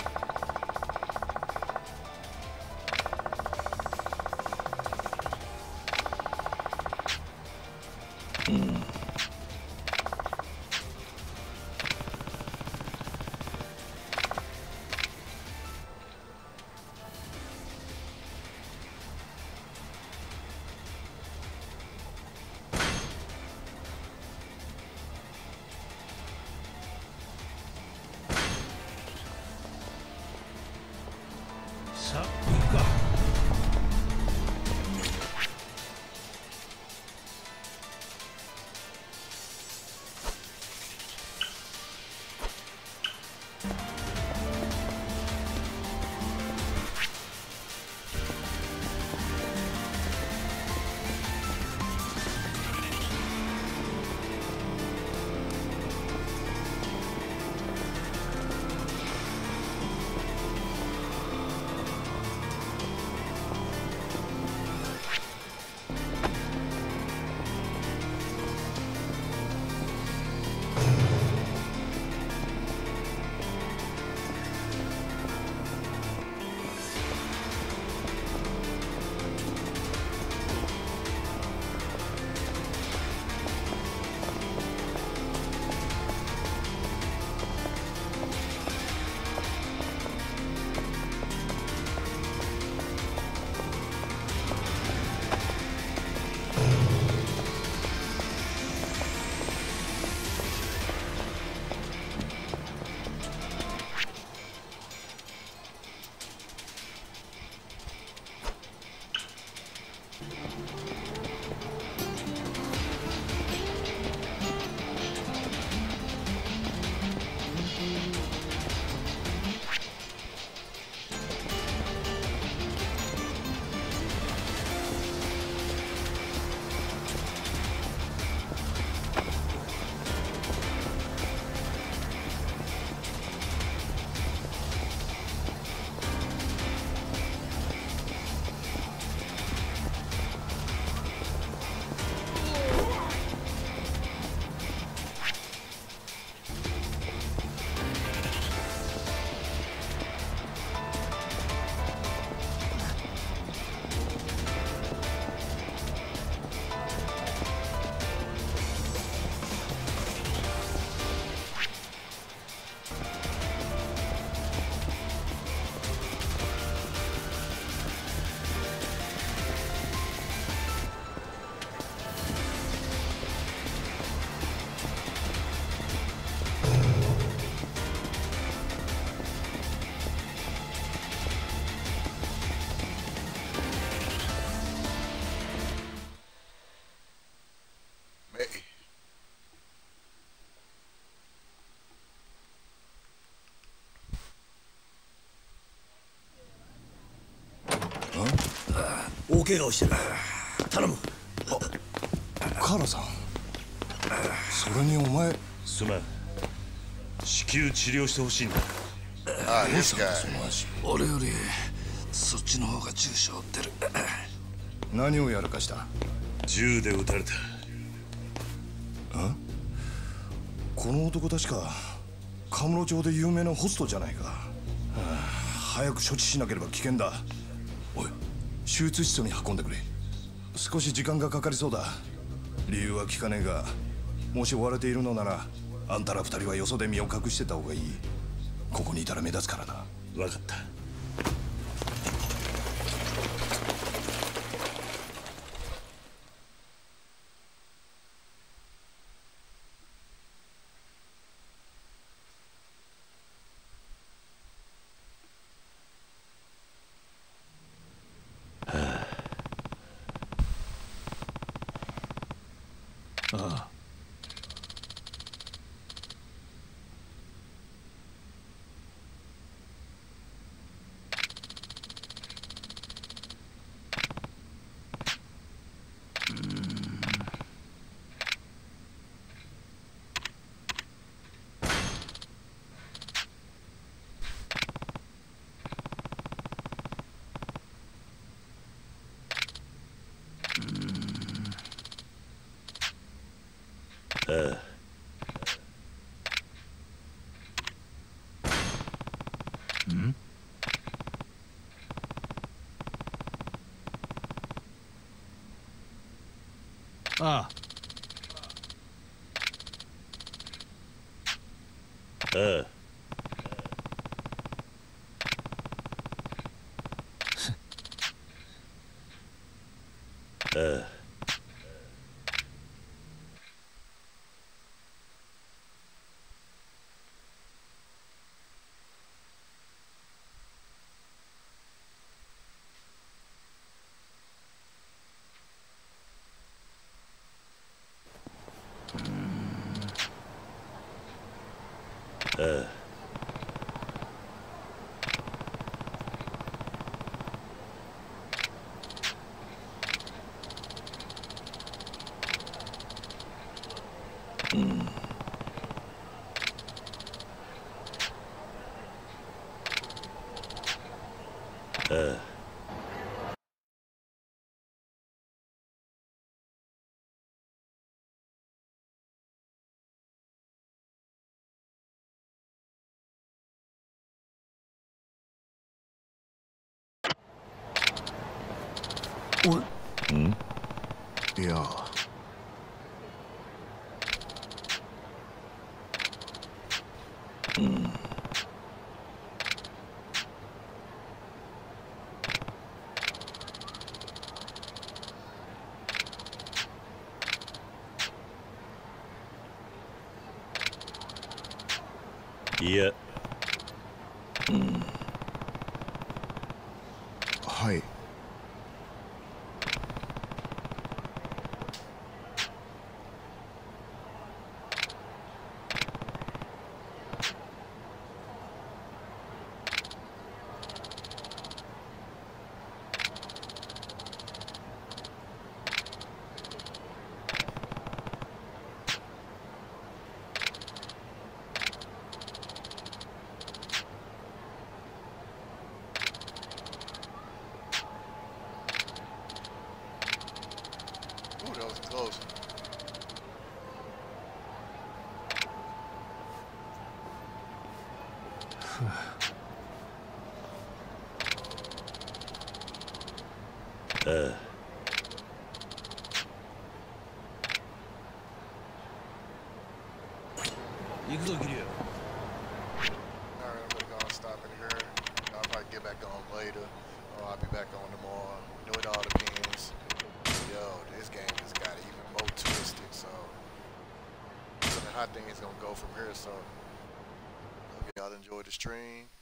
さあ、行くか。 大怪我をしてる。頼む。 カーラさん、それにお前。 すまん。至急治療してほしいんだ。 Ah, this guy. 俺よりそっちの方が重傷負ってる。 何をやらかした？ 銃で撃たれた。 この男確かカムロ町で有名なホストじゃないか。早く処置しなければ危険だ。おい、手術室に運んでくれ。少し時間がかかりそうだ。理由は聞かねえが、もし追われているのならあんたら二人はよそで身を隠してた方がいい。ここにいたら目立つからな。 分かった。 ああ。 あああ。ああ。 いや。 いや。 はい。 Ooh, that was close. 行くぞ、ギリア。 Alright, I'm gonna stop it here. I'll probably get back on later, or I'll be back on tomorrow. You know, it all depends. Yo, this game just got even more twisted, so I don't know how things gonna go from here. So, hope y'all enjoyed the stream.